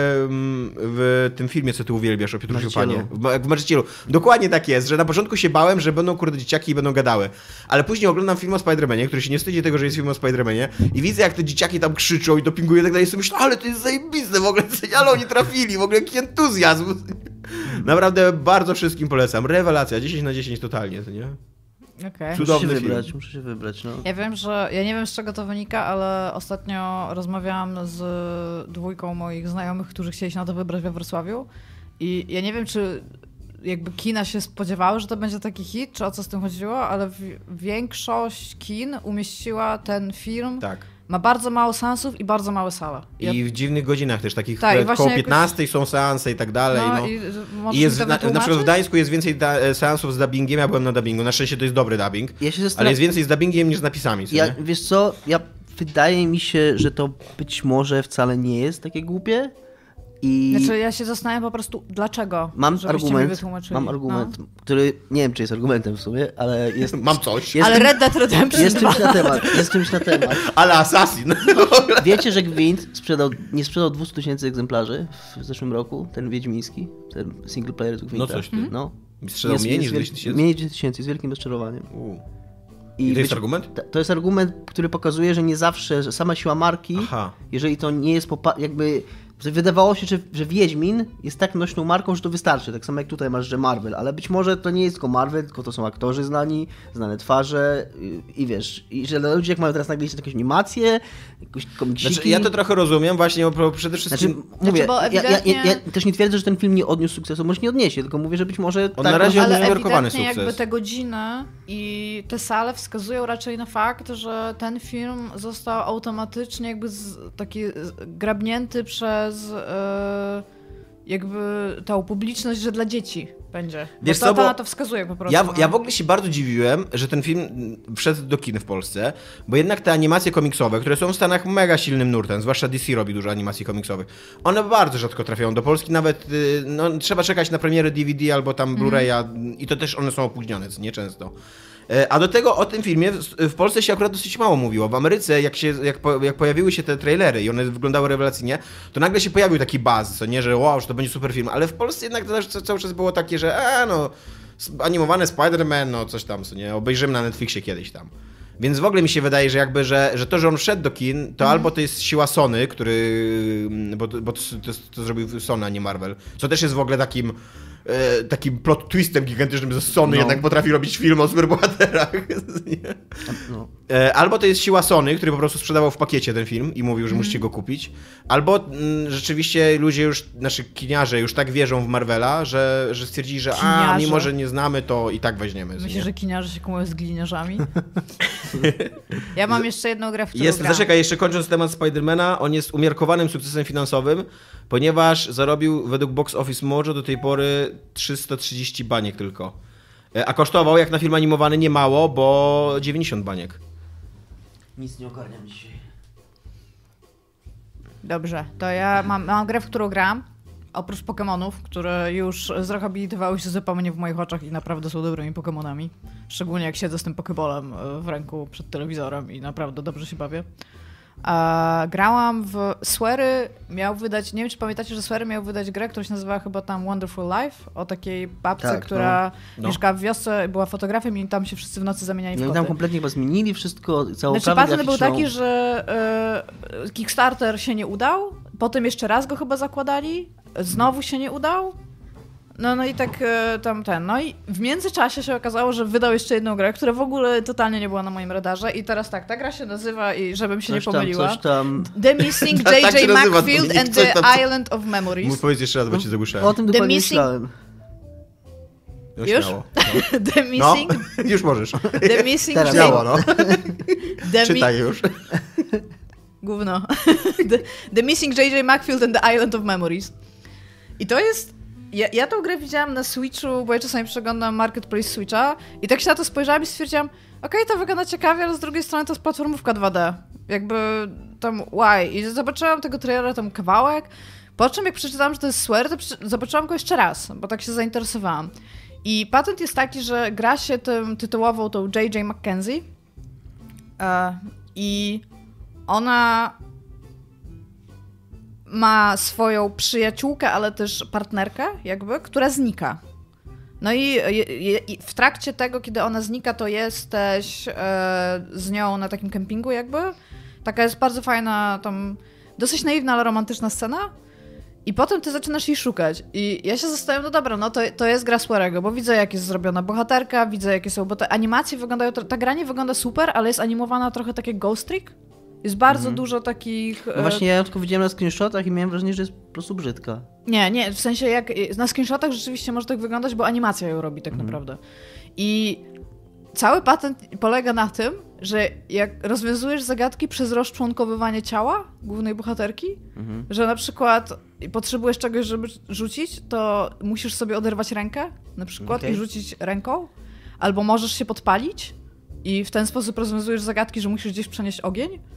w tym filmie, co ty uwielbiasz, o Piotrusiu Panie. W Marzycielu. Dokładnie tak jest, że na początku się bałem, że będą kurde dzieciaki i będą gadały. Ale później oglądam film o Spider-Manie, który się nie wstydzi tego, że jest film o Spider-Manie i widzę, jak te dzieciaki tam krzyczą i dopingują i tak dalej. I sobie myślę, ale to jest zajebiste w ogóle, ale oni trafili, w ogóle jaki entuzjazm. Naprawdę bardzo wszystkim polecam. Rewelacja, 10/10 totalnie, to nie? Okay. Muszę się wybrać, no. Ja nie wiem z czego to wynika, ale ostatnio rozmawiałam z dwójką moich znajomych, którzy chcieli się na to wybrać we Wrocławiu i ja nie wiem, czy jakby kina się spodziewały, że to będzie taki hit, czy o co z tym chodziło, ale większość kin umieściła ten film. Tak. Ma bardzo mało seansów i bardzo małe sale. I w dziwnych godzinach też, takich koło 15 są seanse i tak dalej. I jest, na przykład w Gdańsku jest więcej seansów z dubbingiem, ja byłem na dubbingu, na szczęście to jest dobry dubbing, ale jest więcej z dubbingiem niż z napisami. Wiesz co, wydaje mi się, że to być może wcale nie jest takie głupie, I Znaczy ja się zastanawiam po prostu, dlaczego. mam żebyście mi wytłumaczyli. argument, który nie wiem, czy jest argumentem w sumie, ale jest... Mam coś. Ale Red Dead Redemption Jest 2. czymś na temat. Ale Assassin. Wiecie, że Gwint nie sprzedał 200 000 egzemplarzy w zeszłym roku, ten wiedźmiński, ten single player z Gwinta. No coś ty. No. Sprzedał mniej niż 200 000? Mniej niż 200 000, z wielkim rozczarowaniem. I to jest argument? To jest argument, który pokazuje, że nie zawsze, że sama siła marki, jeżeli to nie jest jakby... Wydawało się, że Wiedźmin jest tak nośną marką, że to wystarczy. Tak samo jak tutaj masz, że Marvel, ale być może to nie jest tylko Marvel, tylko to są aktorzy znani, znane twarze i wiesz, i że ludzie jak mają teraz nagle jakieś animacje, jakieś komiksiki... Znaczy, ja to trochę rozumiem właśnie, bo przede wszystkim... Mówię, bo ewidentnie... ja też nie twierdzę, że ten film nie odniósł sukcesu, może nie odniesie, tylko mówię, że być może... On na razie ale umiarkowany ewidentnie sukces. jakby te godziny i te sale wskazują raczej na fakt, że ten film został automatycznie jakby taki grabnięty przez jakby tą publiczność, że dla dzieci będzie. Wiesz to co, bo na to wskazuje po prostu. Ja w ogóle się bardzo dziwiłem, że ten film wszedł do kin w Polsce, bo jednak te animacje komiksowe, które są w Stanach mega silnym nurtem, zwłaszcza DC robi dużo animacji komiksowych, one bardzo rzadko trafiają do Polski, nawet no, trzeba czekać na premierę DVD albo tam Blu-raya i to też one są opóźnione, nieczęsto. A do tego o tym filmie w Polsce się akurat dosyć mało mówiło. W Ameryce, jak pojawiły się te trailery i one wyglądały rewelacyjnie, to nagle się pojawił taki buzz, co nie, że wow, że to będzie super film, ale w Polsce jednak to cały czas było takie, że no, animowany Spider-Man, no coś tam, co nie, obejrzymy na Netflixie kiedyś tam. Więc w ogóle mi się wydaje, że jakby, że to, że on wszedł do kin, to albo to jest siła Sony, bo to zrobił Sony, a nie Marvel, co też jest w ogóle takim plot twistem gigantycznym, że Sony jednak potrafi robić film o superbohaterach. No. Albo to jest siła Sony, który po prostu sprzedawał w pakiecie ten film i mówił, że musicie go kupić. Albo rzeczywiście ludzie już, kiniarze już tak wierzą w Marvela, że stwierdzili, że mimo, że nie znamy, to i tak weźmiemy. Myślisz, że kiniarze się kumują z gliniarzami? Ja mam jeszcze jedną grę, w którą Zaczekaj, jeszcze kończąc temat Spidermana, on jest umiarkowanym sukcesem finansowym, ponieważ zarobił według Box Office Mojo do tej pory 330 baniek tylko. A kosztował, jak na film animowany, nie mało, bo 90 baniek. Nic nie ogarniam dzisiaj. Dobrze, to ja mam grę, w którą gram, oprócz Pokemonów, które już zrehabilitowały się zupełnie w moich oczach i naprawdę są dobrymi Pokemonami. Szczególnie jak siedzę z tym Pokebolem w ręku przed telewizorem i naprawdę dobrze się bawię. Grałam w Swery, miał wydać, nie wiem czy pamiętacie, że Swery miał wydać grę, która się nazywała chyba tam Wonderful Life, o takiej babce, która mieszkała w wiosce, była fotografem i tam się wszyscy w nocy zamieniali w koty. Tam kompletnie chyba zmienili wszystko, całą Znaczy patent był taki, że Kickstarter się nie udał, potem jeszcze raz go chyba zakładali, znowu się nie udał. No i tak no i w międzyczasie się okazało, że wydał jeszcze jedną grę, która w ogóle totalnie nie była na moim radarze i teraz tak, ta gra się nazywa, i żebym się nie pomyliła, The Missing J.J. Macfield and the Island of Memories. Mów powiedz jeszcze raz, bo cię zagłuszałem. O tym dokładnie myślałem. Już? The Missing... Już możesz. The Missing... Teraz działa, no. Czytaj już. Gówno. The Missing J.J. Macfield and the Island of Memories. I to jest... Ja tą grę widziałam na Switchu, bo ja czasami przeglądam Marketplace Switcha i tak się na to spojrzałam i stwierdziłam, okej, to wygląda ciekawie, ale z drugiej strony to jest platformówka 2D. Jakby tam why? I zobaczyłam tego trailera tam kawałek, po czym jak przeczytałam, że to jest Swear, to zobaczyłam go jeszcze raz, bo tak się zainteresowałam. I patent jest taki, że gra się tym tytułową tą J.J. Mackenzie i ona ma swoją przyjaciółkę, ale też partnerkę jakby, która znika. No i w trakcie tego, kiedy ona znika, to jesteś z nią na takim kempingu jakby. Taka jest bardzo fajna, tam dosyć naiwna, ale romantyczna scena. I potem ty zaczynasz jej szukać. I ja się zastanawiam, no dobra, no to jest gra Swearego, bo widzę, jak jest zrobiona bohaterka, widzę, jakie są, bo te animacje wyglądają, ta gra nie wygląda super, ale jest animowana trochę tak jak Ghost Trick. Jest bardzo dużo takich... No właśnie ja tylko widziałem na screenshotach i miałem wrażenie, że jest po prostu brzydka. Nie, w sensie jak na screenshotach rzeczywiście może tak wyglądać, bo animacja ją robi tak naprawdę. I cały patent polega na tym, że jak rozwiązujesz zagadki przez rozczłonkowywanie ciała głównej bohaterki, że na przykład potrzebujesz czegoś, żeby rzucić, to musisz sobie oderwać rękę na przykład i rzucić ręką, albo możesz się podpalić i w ten sposób rozwiązujesz zagadki, że musisz gdzieś przenieść ogień.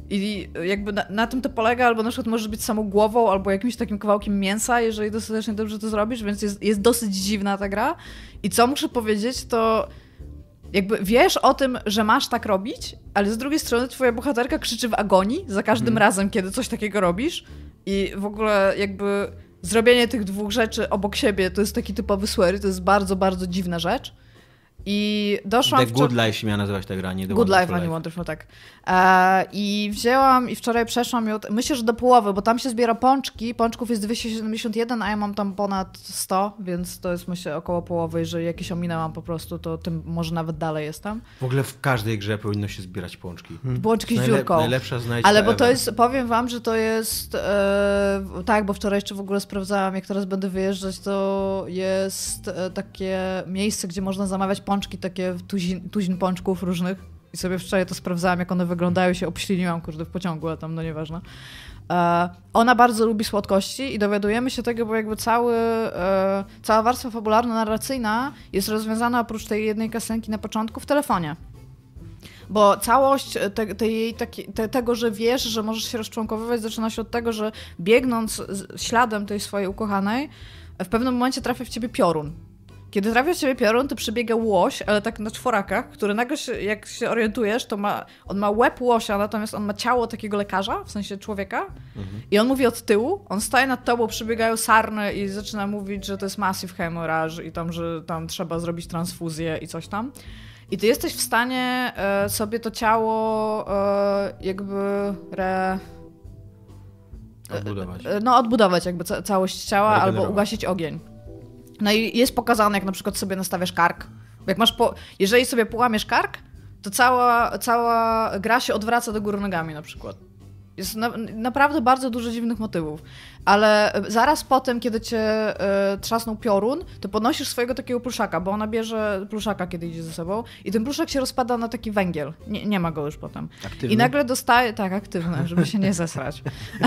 I jakby na tym to polega, albo na przykład możesz być samą głową, albo jakimś takim kawałkiem mięsa, jeżeli dostatecznie dobrze to zrobisz, więc jest dosyć dziwna ta gra. I co muszę powiedzieć, to jakby wiesz o tym, że masz tak robić, ale z drugiej strony twoja bohaterka krzyczy w agonii za każdym razem, kiedy coś takiego robisz. I w ogóle jakby zrobienie tych dwóch rzeczy obok siebie to jest taki typowy swear, to jest bardzo, bardzo dziwna rzecz. I doszłam The Good Life się miała nazywać ta gra, nie The Good Wonderful Life, a nie Wonderful, tak. I wzięłam i wczoraj przeszłam ją, myślę, że do połowy, bo tam się zbiera pączki, pączków jest 271, a ja mam tam ponad 100, więc to jest myślę około połowy, jeżeli jakieś ominęłam po prostu, to tym może nawet dalej jestem. W ogóle w każdej grze powinno się zbierać pączki. Pączki z dziurką. Najlepsza znajdźka Ale bo ever. to jest, powiem wam, że to jest, tak, bo wczoraj jeszcze w ogóle sprawdzałam, jak teraz będę wyjeżdżać, to jest takie miejsce, gdzie można zamawiać pączki, takie tuzin pączków różnych. I sobie wczoraj to sprawdzałam, jak one wyglądają, się obśliniłam, kurde, w pociągu, a tam, no nieważne. Ona bardzo lubi słodkości i dowiadujemy się tego, bo jakby cała warstwa fabularno-narracyjna jest rozwiązana oprócz tej jednej kasenki na początku w telefonie. Bo całość tego, że wiesz, że możesz się rozczłonkowywać, zaczyna się od tego, że biegnąc śladem tej swojej ukochanej, w pewnym momencie trafia w ciebie piorun. Kiedy trafia w ciebie piorun, to przybiega łoś, ale tak na czworakach, który nagle, jak się orientujesz, to on ma łeb łosia, natomiast on ma ciało takiego lekarza, w sensie człowieka. I on mówi od tyłu, on staje nad tobą, przybiegają sarny i zaczyna mówić, że to jest massive hemorrhage i tam, że tam trzeba zrobić transfuzję i coś tam. I ty jesteś w stanie sobie to ciało Odbudować. Odbudować jakby całość ciała albo ugasić ogień. No i jest pokazane, jak na przykład sobie nastawiasz kark. Jak jeżeli sobie połamiesz kark, to cała gra się odwraca do góry nogami na przykład. Jest naprawdę bardzo dużo dziwnych motywów. Ale zaraz potem, kiedy cię trzasnął piorun, to podnosisz swojego takiego pluszaka, bo ona bierze pluszaka, kiedy idzie ze sobą i ten pluszak się rozpada na taki węgiel. Nie ma go już potem. Aktywny? I nagle dostaje... Tak, aktywny, żeby się nie zesrać.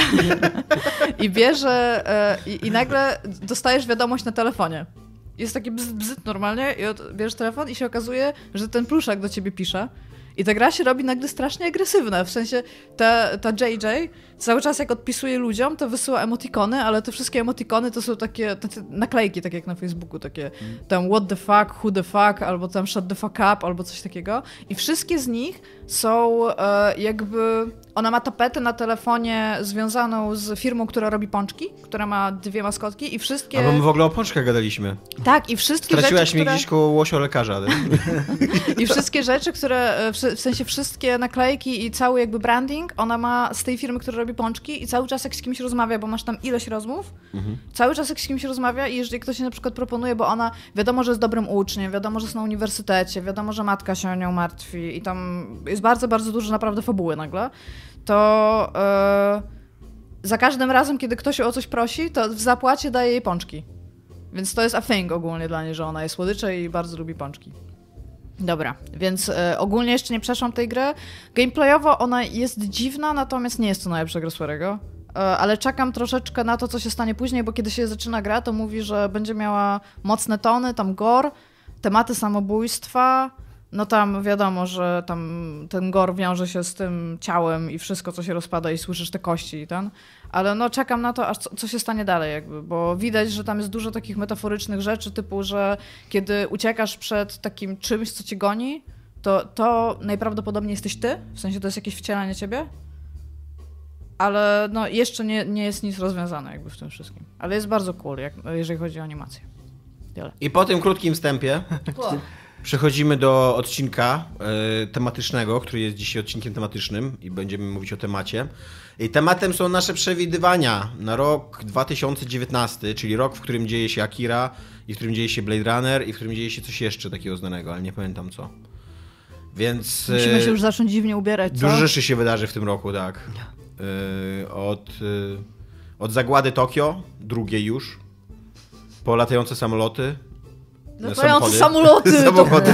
I bierze... I nagle dostajesz wiadomość na telefonie. Jest taki bzyt normalnie i bierzesz telefon i się okazuje, że ten pluszak do ciebie pisze. I ta gra się robi nagle strasznie agresywna, w sensie ta JJ cały czas jak odpisuje ludziom, to wysyła emotikony, ale te wszystkie emotikony to są takie naklejki, tak jak na Facebooku, takie tam what the fuck, who the fuck, albo tam shut the fuck up, albo coś takiego. I wszystkie z nich są jakby... Ona ma tapetę na telefonie związaną z firmą, która robi pączki, która ma 2 maskotki i wszystkie... Albo my w ogóle o pączkach gadaliśmy. Tak, i wszystkie Straciłaś rzeczy, mnie gdzieś koło łosio lekarza. I wszystkie rzeczy, które, w sensie wszystkie naklejki i cały jakby branding, ona ma z tej firmy, która robi pączki i cały czas jak z kimś rozmawia, bo masz tam ileś rozmów, cały czas jak z kimś rozmawia i jeżeli ktoś się na przykład proponuje, bo ona wiadomo, że jest dobrym uczniem, wiadomo, że jest na uniwersytecie, wiadomo, że matka się o nią martwi i tam jest bardzo, bardzo dużo naprawdę fabuły nagle, to za każdym razem, kiedy ktoś o coś prosi, to w zapłacie daje jej pączki. Więc to jest a thing ogólnie dla niej, że ona jest słodycze i bardzo lubi pączki. Dobra, więc ogólnie jeszcze nie przeszłam tej gry. Gameplayowo ona jest dziwna, natomiast nie jest to najlepsza gra Swery'ego. Ale czekam troszeczkę na to, co się stanie później, bo kiedy się zaczyna gra, to mówi, że będzie miała mocne tony, tam gore, tematy samobójstwa. No tam wiadomo, że tam ten gore wiąże się z tym ciałem i wszystko, co się rozpada i słyszysz te kości i ten. Ale no czekam na to, aż co się stanie dalej jakby, bo widać, że tam jest dużo takich metaforycznych rzeczy, typu, że kiedy uciekasz przed takim czymś, co cię goni, to najprawdopodobniej jesteś ty, w sensie to jest jakieś wcielanie ciebie. Ale no jeszcze nie jest nic rozwiązane jakby w tym wszystkim. Ale jest bardzo cool, jeżeli chodzi o animację. Tyle. I po tym krótkim wstępie przechodzimy do odcinka tematycznego, który jest dzisiaj odcinkiem tematycznym i będziemy mówić o temacie. I tematem są nasze przewidywania na rok 2019, czyli rok, w którym dzieje się Akira, i w którym dzieje się Blade Runner, i w którym dzieje się coś jeszcze takiego znanego, ale nie pamiętam co. Więc... Musimy się już zacząć dziwnie ubierać, co? Dużo rzeczy się wydarzy w tym roku, tak. Od zagłady Tokio, drugiej już, po latające samoloty. Latające samoloty! Samochody,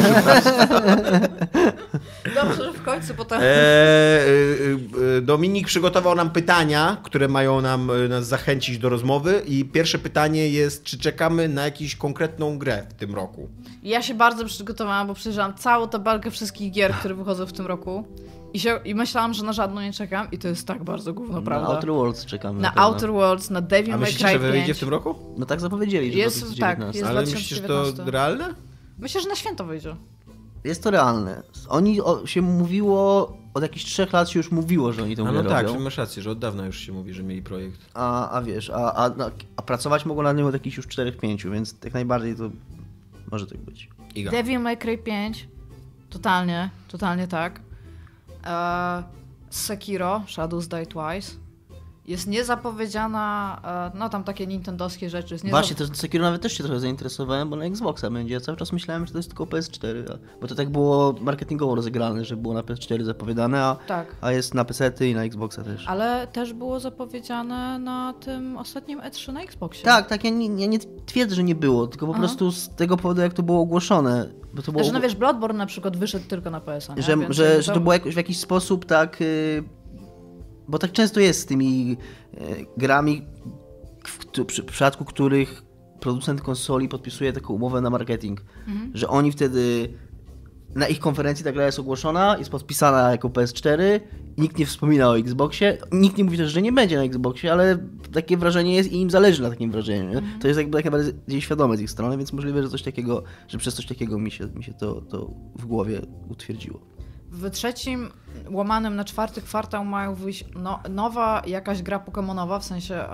Dobrze, że w końcu potem... Dominik przygotował nam pytania, które mają nas zachęcić do rozmowy i pierwsze pytanie jest, czy czekamy na jakąś konkretną grę w tym roku? Ja się bardzo przygotowałam, bo przejrzałam całą tabelkę wszystkich gier, które wychodzą w tym roku I myślałam, że na żadną nie czekam i to jest tak bardzo gówno, prawda? Na Outer Worlds czekamy. Na Outer Worlds, na Devil A May myślicie, Cry że 5. wyjdzie w tym roku? No tak zapowiedzieli, że Jest, 2019. tak, jest Ale myślicie, że to 2019. realne? Myślę, że na święto wyjdzie. Jest to realne. Się mówiło, od jakichś 3 lat się już mówiło, że oni to No robią. tak, masz rację, że od dawna już się mówi, że mieli projekt. A wiesz, a pracować mogą nad nim od jakichś już 4-5, więc jak najbardziej to może tak być. Iga. Devil May Cry 5, totalnie tak. Sekiro, Shadows Die Twice. Jest niezapowiedziana, no tam takie nintendowskie rzeczy. Jest Właśnie, to Sekiro nawet też się trochę zainteresowałem, bo na Xboxa będzie. Ja cały czas myślałem, że to jest tylko PS4, bo to tak było marketingowo rozegrane, że było na PS4 zapowiadane, Tak. a jest na PC-ty i na Xboxa też. Ale też było zapowiedziane na tym ostatnim E3 na Xboxie. Tak, ja nie twierdzę, że nie było, tylko po prostu z tego powodu, jak to było ogłoszone. Bo to było Że no wiesz, Bloodborne na przykład wyszedł tylko na PS-a, nie? że to było w jakiś sposób tak... Bo tak często jest z tymi grami, w przypadku których producent konsoli podpisuje taką umowę na marketing, że oni wtedy na ich konferencji ta gra jest ogłoszona, jest podpisana jako PS4, nikt nie wspomina o Xboxie, nikt nie mówi też, że nie będzie na Xboxie, ale takie wrażenie jest i im zależy na takim wrażeniu. Nie? To jest jakby tak najbardziej świadome z ich strony, więc możliwe, że coś takiego, że przez coś takiego mi się to w głowie utwierdziło. W trzecim, łamanym na 4 kwartał mają wyjść nowa jakaś gra pokemonowa, w sensie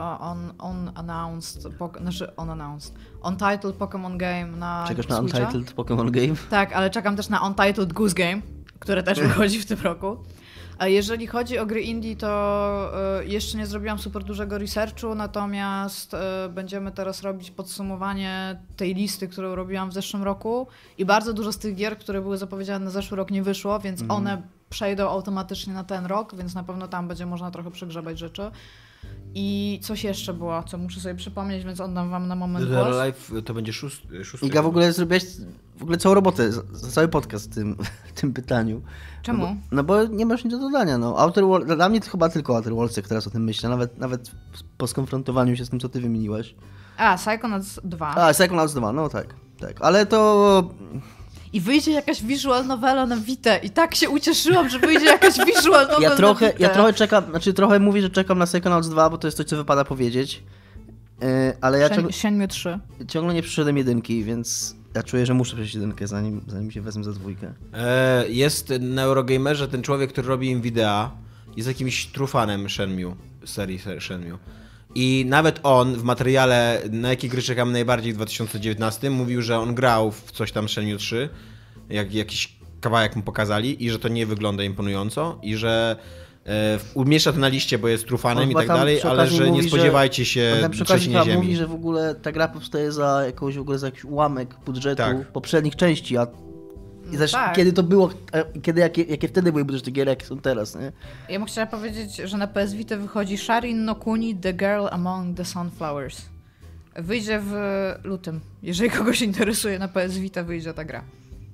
Untitled Pokemon Game na Czekasz na Switcha. Untitled Pokemon Game? Tak, ale czekam też na Untitled Goose Game, które też wychodzi w tym roku. A jeżeli chodzi o gry indie, to jeszcze nie zrobiłam super dużego researchu, natomiast będziemy teraz robić podsumowanie tej listy, którą robiłam w zeszłym roku i bardzo dużo z tych gier, które były zapowiedziane na zeszły rok, nie wyszło, więc one przejdą automatycznie na ten rok, więc na pewno tam będzie można trochę przegrzebać rzeczy. I coś jeszcze było, co muszę sobie przypomnieć, więc oddam wam na moment Dead or głos. Alive to będzie szósty. Iga, w ogóle zrobiłaś całą robotę, za cały podcast w tym pytaniu. Czemu? No bo nie masz nic do dodania. No. Outer World, dla mnie to chyba tylko Outer Worlds, jak teraz o tym myślę, nawet po skonfrontowaniu się z tym, co ty wymieniłaś. Psychonauts 2. Psychonauts 2, no tak. Ale to... I wyjdzie jakaś visual novela na Vita i tak się ucieszyłam, że wyjdzie jakaś visual novela na Vita. Ja trochę czekam, trochę mówię, że czekam na Psychonauts 2, bo to jest coś, co wypada powiedzieć. Ale ja Shenmue 3. ciągle nie przyszedłem jedynki, więc ja czuję, że muszę przejść jedynkę, zanim się wezmę za dwójkę. Jest na Eurogamerze ten człowiek, który robi im wideo, jest jakimś trufanem Shenmue, serii Shenmue. I nawet on w materiale, na jakie gry czekam najbardziej w 2019, mówił, że on grał w coś tam Shenmue 3, jakiś kawałek mu pokazali i że to nie wygląda imponująco i że umieszcza to na liście, bo jest trufanem i tak dalej, ale że nie spodziewajcie się trzęsienia ziemi. Mówi, że w ogóle ta gra powstaje za jakiś ułamek budżetu poprzednich części, a tak. kiedy to było, jakie wtedy były budżety gier, jakie są teraz, nie? Ja bym chciała powiedzieć, że na PS Vita wychodzi Sharin no Kuni, The Girl Among the Sunflowers. Wyjdzie w lutym. Jeżeli kogoś interesuje, na PS Vita wyjdzie ta gra.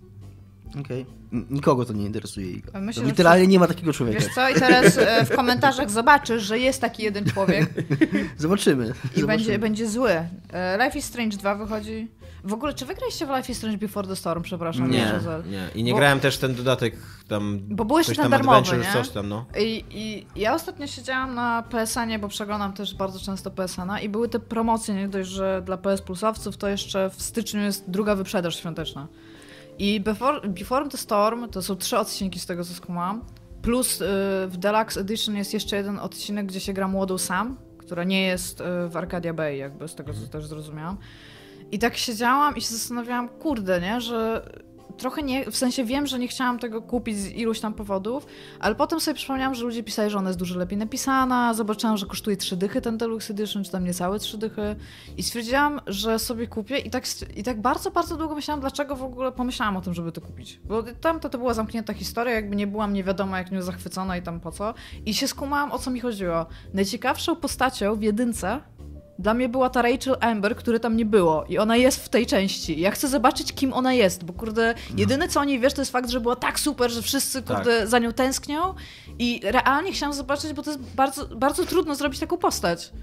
Okej. Nikogo to nie interesuje. Myślę, to literalnie nie ma takiego człowieka. Wiesz co, i teraz w komentarzach zobaczysz, że jest taki jeden człowiek. Zobaczymy. Będzie zły. Life is Strange 2 wychodzi. W ogóle, czy wygraliście w Life is Strange Before the Storm? Przepraszam. Nie. I nie grałem też ten dodatek tam... Bo był jeszcze ten darmowy, nie? Coś tam, no. I ja ostatnio siedziałam na PSN-ie, bo przeglądam też bardzo często PSN-a i były te promocje, nie dość, że dla PS Plusowców, to jeszcze w styczniu jest druga wyprzedaż świąteczna. I Before the Storm to są 3 odcinki z tego, co skumałam. Plus w Deluxe Edition jest jeszcze jeden odcinek, gdzie się gra młodą Sam, która nie jest w Arcadia Bay, jakby z tego, co też zrozumiałam. I tak siedziałam i się zastanawiałam, kurde, nie, że trochę nie, w sensie wiem, że nie chciałam tego kupić z iluś tam powodów, ale potem sobie przypomniałam, że ludzie pisali, że ona jest dużo lepiej napisana, zobaczyłam, że kosztuje 3 dychy ten Deluxe Edition, czy tam niecałe 3 dychy i stwierdziłam, że sobie kupię i tak bardzo, bardzo długo myślałam, dlaczego w ogóle pomyślałam o tym, żeby to kupić. Bo tam to była zamknięta historia, jakby nie byłam nie wiadomo jak nią zachwycona i tam po co. I się skumałam, o co mi chodziło. Najciekawszą postacią w jedynce dla mnie była ta Rachel Amber, której tam nie było i ona jest w tej części. Ja chcę zobaczyć, kim ona jest, bo kurde, jedyne co o niej wiesz, to jest fakt, że była tak super, że wszyscy kurde za nią tęsknią i realnie chciałam zobaczyć, bo to jest bardzo, bardzo trudno zrobić taką postać.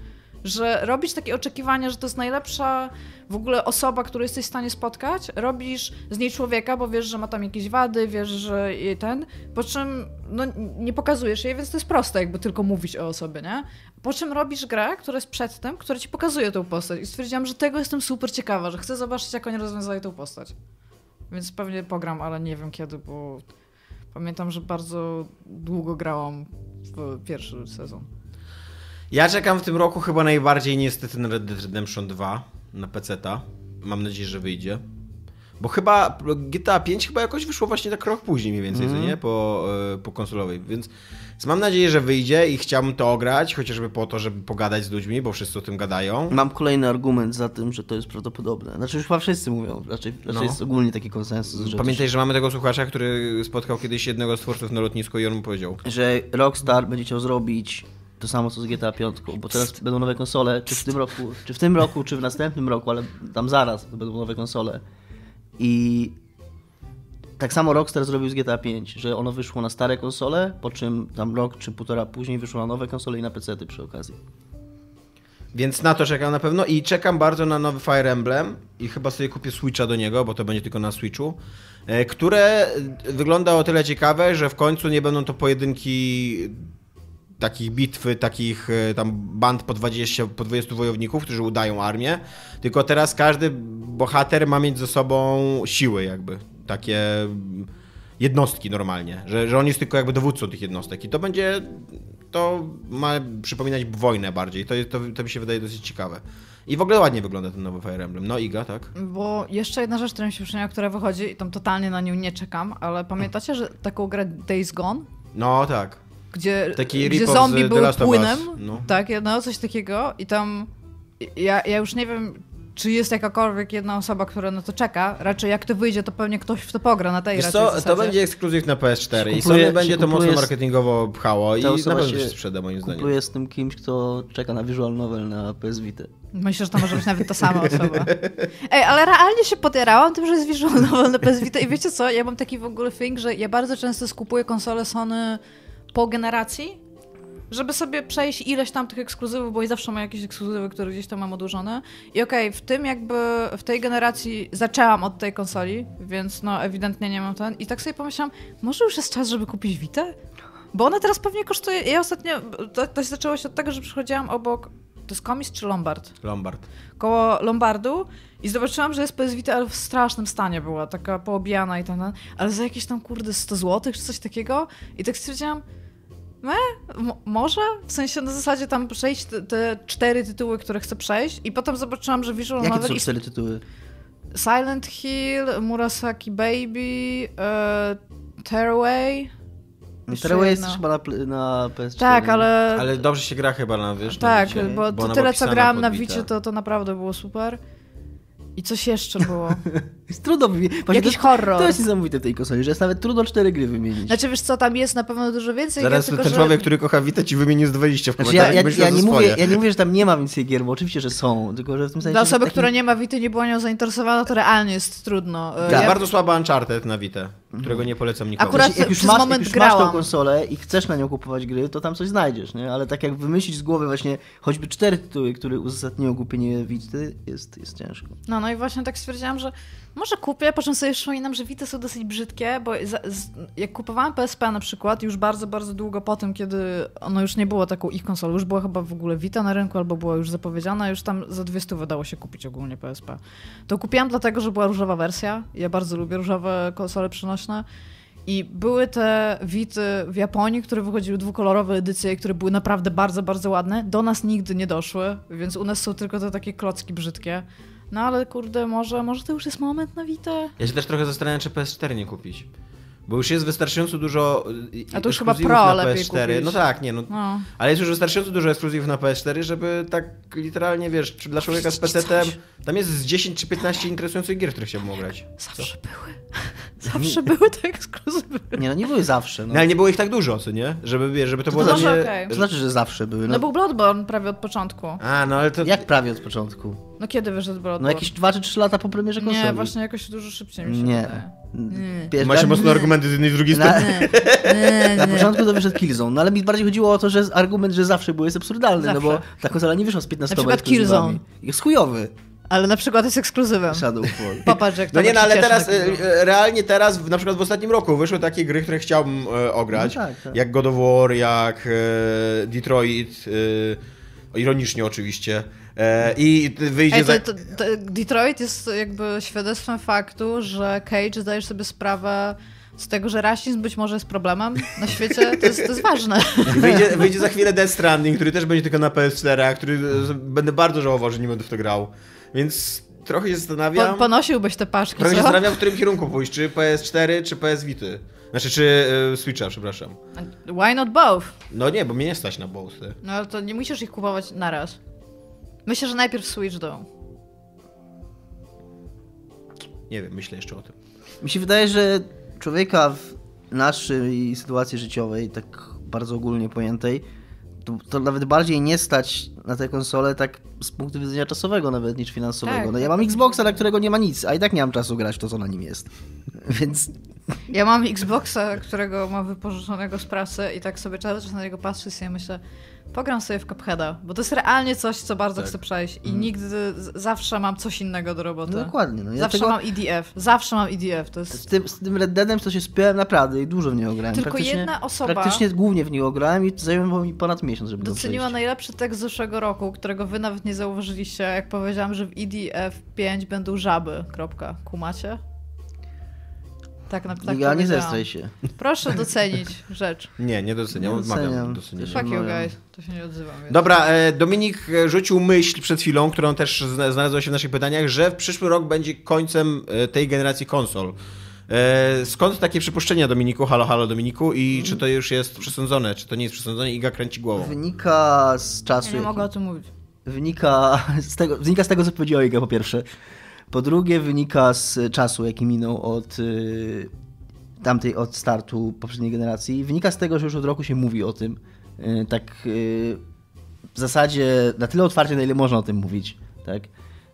że robisz takie oczekiwania, że to jest najlepsza w ogóle osoba, którą jesteś w stanie spotkać, robisz z niej człowieka, bo wiesz, że ma tam jakieś wady, wiesz, że jej po czym no, nie pokazujesz jej, więc to jest proste jakby tylko mówić o osobie, nie? Po czym robisz grę, która jest przedtem, która ci pokazuje tą postać i stwierdziłam, że tego jestem super ciekawa, że chcę zobaczyć, jak oni rozwiązają tą postać. Więc pewnie pogram, ale nie wiem kiedy, bo pamiętam, że bardzo długo grałam w pierwszy sezon. Ja czekam w tym roku chyba najbardziej niestety na Red Dead Redemption 2 na PC-ta. Mam nadzieję, że wyjdzie. Bo chyba GTA 5 chyba jakoś wyszło właśnie tak rok później mniej więcej, co nie? Po konsolowej, więc mam nadzieję, że wyjdzie i chciałbym to ograć, chociażby po to, żeby pogadać z ludźmi, bo wszyscy o tym gadają. Mam kolejny argument za tym, że to jest prawdopodobne. Znaczy już chyba wszyscy mówią, raczej jest ogólnie taki konsensus. Że pamiętaj, że mamy tego słuchacza, który spotkał kiedyś jednego z twórców na lotnisku i on mu powiedział, że Rockstar będzie chciał zrobić to samo co z GTA 5, bo teraz będą nowe konsole, czy w tym roku, czy w następnym roku, ale tam zaraz będą nowe konsole. I tak samo Rockstar zrobił z GTA 5, że ono wyszło na stare konsole, po czym tam rok czy półtora później wyszło na nowe konsole i na PC-ty przy okazji. Więc na to czekam na pewno i czekam bardzo na nowy Fire Emblem i chyba sobie kupię Switcha do niego, bo to będzie tylko na Switchu, które wygląda o tyle ciekawe, że w końcu nie będą to pojedynki takich bitwy, takich tam band po 20 wojowników, którzy udają armię, tylko teraz każdy bohater ma mieć ze sobą siły jakby, takie jednostki normalnie, że on jest tylko jakby dowódcą tych jednostek i to ma przypominać wojnę bardziej, to mi się wydaje dosyć ciekawe. I w ogóle ładnie wygląda ten nowy Fire Emblem. No Iga, tak? Bo jeszcze jedna rzecz, która mi się przypomniała, która wychodzi i tam totalnie na nią nie czekam, ale pamiętacie, że taką grę Days Gone? No tak. Gdzie Taki zombie były płynem, no. tak, no coś takiego i tam ja już nie wiem, czy jest jakakolwiek jedna osoba, która na to czeka, raczej jak to wyjdzie, to pewnie ktoś w to pogra na tej raczej zasadzie. To będzie ekskluzyw na PS4 i Sony będzie to mocno marketingowo pchało i na pewno się sprzeda moim zdaniem. Kupuję z tym kimś, kto czeka na visual novel na PS Vita. Myślę, że to może być nawet ta sama osoba. Ej, ale realnie się podjarałam tym, że jest visual novel na PS Vita i wiecie co, ja mam taki w ogóle thing, że ja bardzo często skupuję konsole Sony po generacji, żeby sobie przejść ileś tam tych ekskluzywów, bo i zawsze mam jakieś ekskluzywy, które gdzieś tam mam odłożone. I okej, w tej generacji zaczęłam od tej konsoli, więc no ewidentnie nie mam ten. I tak sobie pomyślałam, może już jest czas, żeby kupić Vitę? Bo ona teraz pewnie kosztuje... Ja ostatnio... To zaczęło się od tego, że przychodziłam obok... To jest Comis czy Lombard? Lombard. Koło Lombardu i zobaczyłam, że jest PS Vita, ale w strasznym stanie była, taka poobijana i ten, ale za jakieś tam kurde 100 zł czy coś takiego. I tak stwierdziłam, może? W sensie na zasadzie tam przejść te 4 tytuły, które chcę przejść i potem zobaczyłam, że visual novel... Jakie są 4 tytuły? Silent Hill, Murasaki Baby, Tearaway... Tearaway jest chyba na PS4. Tak, ale... Ale dobrze się gra chyba na, wiesz, tak, na Vicie, bo to tyle, co grałam na Vicie, to naprawdę było super. I coś jeszcze było. Jest trudno jakiś horror. To jest niesamowite w tej konsoli, że jest nawet trudno 4 gry wymienić. Znaczy wiesz co, tam jest na pewno dużo więcej Zaraz gier, ten tylko, człowiek, który kocha Vitę, ci wymieni z 20 w komentarzach. Ja nie mówię, że tam nie ma więcej gier, bo oczywiście, że są, tylko że w tym sensie... Dla osoby, która nie ma Vity, nie była nią zainteresowana, to realnie jest trudno. Tak, bardzo słaba Uncharted na Vitę, którego nie polecam nikomu. Akurat jak już przez moment masz tą konsolę i chcesz na nią kupować gry, to tam coś znajdziesz, nie? Ale tak jak wymyślić z głowy właśnie choćby 4 tytuły, które uzasadniają kupienie Vity, jest ciężko. No i właśnie tak stwierdziłam, że może kupię, po czym sobie przypominam, że Vity są dosyć brzydkie, bo jak kupowałam PSP na przykład, już bardzo, bardzo długo po tym, kiedy ono już nie było taką ich konsolą, już była chyba w ogóle Vita na rynku, albo była już zapowiedziana, już tam za 200 dało się kupić ogólnie PSP. To kupiłam dlatego, że była różowa wersja. Ja bardzo lubię różowe konsole przenośne. I były te Vity w Japonii, które wychodziły dwukolorowe edycje, które były naprawdę bardzo, bardzo ładne. Do nas nigdy nie doszły, więc u nas są tylko te takie klocki brzydkie. No ale kurde, może to już jest moment na Vitę? Ja się też trochę zastanawiam, czy PS4 nie kupić. Bo już jest wystarczająco dużo a to już chyba Pro na lepiej PS4. kupić. No tak, nie no. Ale jest już wystarczająco dużo ekskluzywów na PS4, żeby tak literalnie, wiesz, dla człowieka z PC-tem, tam jest z 10 czy 15 interesujących gier, w których się mogą grać. Zawsze były. Zawsze były te ekskluzywy. Nie, no nie były zawsze. No. No ale nie było ich tak dużo, co nie? Żeby to było może dla mnie... okej. To znaczy, że zawsze były. No był Bloodborne prawie od początku. A, no ale to... Jak prawie od początku? No kiedy wyszedł No Bloodborne? jakieś 2 czy 3 lata po premierze konsoli. Nie, właśnie jakoś dużo szybciej mi się Nie. wydaje. Wiesz, Ma się mocno argumenty z jednej i z drugiej strony. Na początku to wyszedł Killzone, no ale mi bardziej chodziło o to, że argument, że zawsze był, jest absurdalny, no bo Zawsze. ta konsola nie wyszła z 15 Na przykład ekskluzywami. Killzone. Jest chujowy. Ale na przykład jest ekskluzywem. Shadowfall. Popatrz, jak No nie, no ale cieszy teraz, na Killzone. realnie teraz, na przykład w ostatnim roku wyszły takie gry, które chciałbym ograć. No tak. Jak God of War, jak Detroit, ironicznie oczywiście. I wyjdzie Ej, za... Detroit jest jakby świadectwem faktu, że Cage zdajesz sobie sprawę z tego, że rasizm być może jest problemem na świecie. To jest ważne. Wyjdzie za chwilę Death Stranding, który też będzie tylko na PS4, który będę bardzo żałował, że nie będę w to grał. Więc trochę się zastanawiam. Ponosiłbyś te paszki, Trochę się co? zastanawiam, w którym kierunku pójść, czy PS4, czy PS Vity. Znaczy, czy Switcha, przepraszam. Why not both? No nie, bo mnie nie stać na both. No ale to nie musisz ich kupować naraz. Myślę, że najpierw Switch do. Nie wiem, myślę jeszcze o tym. Mi się wydaje, że człowieka w naszej sytuacji życiowej, tak bardzo ogólnie pojętej, to nawet bardziej nie stać na tę konsolę tak z punktu widzenia czasowego nawet niż finansowego. Tak. No ja mam Xboxa, na którego nie ma nic, a i tak nie mam czasu grać w to, co na nim jest. Więc Ja mam Xboxa, którego mam wypożyczonego z pracy i tak sobie cały czas na niego patrzę i sobie myślę, pogram sobie w Cupheada, bo to jest realnie coś, co bardzo chcę przejść i nigdy, zawsze mam coś innego do roboty. no dokładnie. No ja Zawsze tego, mam EDF, zawsze mam EDF, to jest... z tym Red Deadem to się spiałem naprawdę i dużo w niego grałem. Tylko jedna osoba Praktycznie głównie w niego grałem i zajęło mi ponad miesiąc, żeby to doceniła przejść. najlepszy tekst z zeszłego roku, którego wy nawet nie zauważyliście, jak powiedziałam, że w EDF 5 będą żaby. Kropka. Kumacie? Tak Ja nie powiedziałam. zestraj się. Proszę docenić rzecz. Nie doceniam, Nie odmawiam doceniam. docenienia. Fuck you No, guys. To się nie odzywam. Więc. Dobra, Dominik rzucił myśl przed chwilą, którą też znalazła się w naszych pytaniach, że w przyszły rok będzie końcem tej generacji konsol. Skąd takie przypuszczenia, Dominiku? Halo Dominiku? I czy to już jest przesądzone? Czy to nie jest przesądzone? Iga kręci głową. Wynika z czasu. Ja nie mogę o tym mówić. Wynika z tego, co powiedziała Iga, po pierwsze. Po drugie, wynika z czasu, jaki minął od startu poprzedniej generacji. Wynika z tego, że już od roku się mówi o tym. W zasadzie na tyle otwarcie, na ile można o tym mówić. Tak?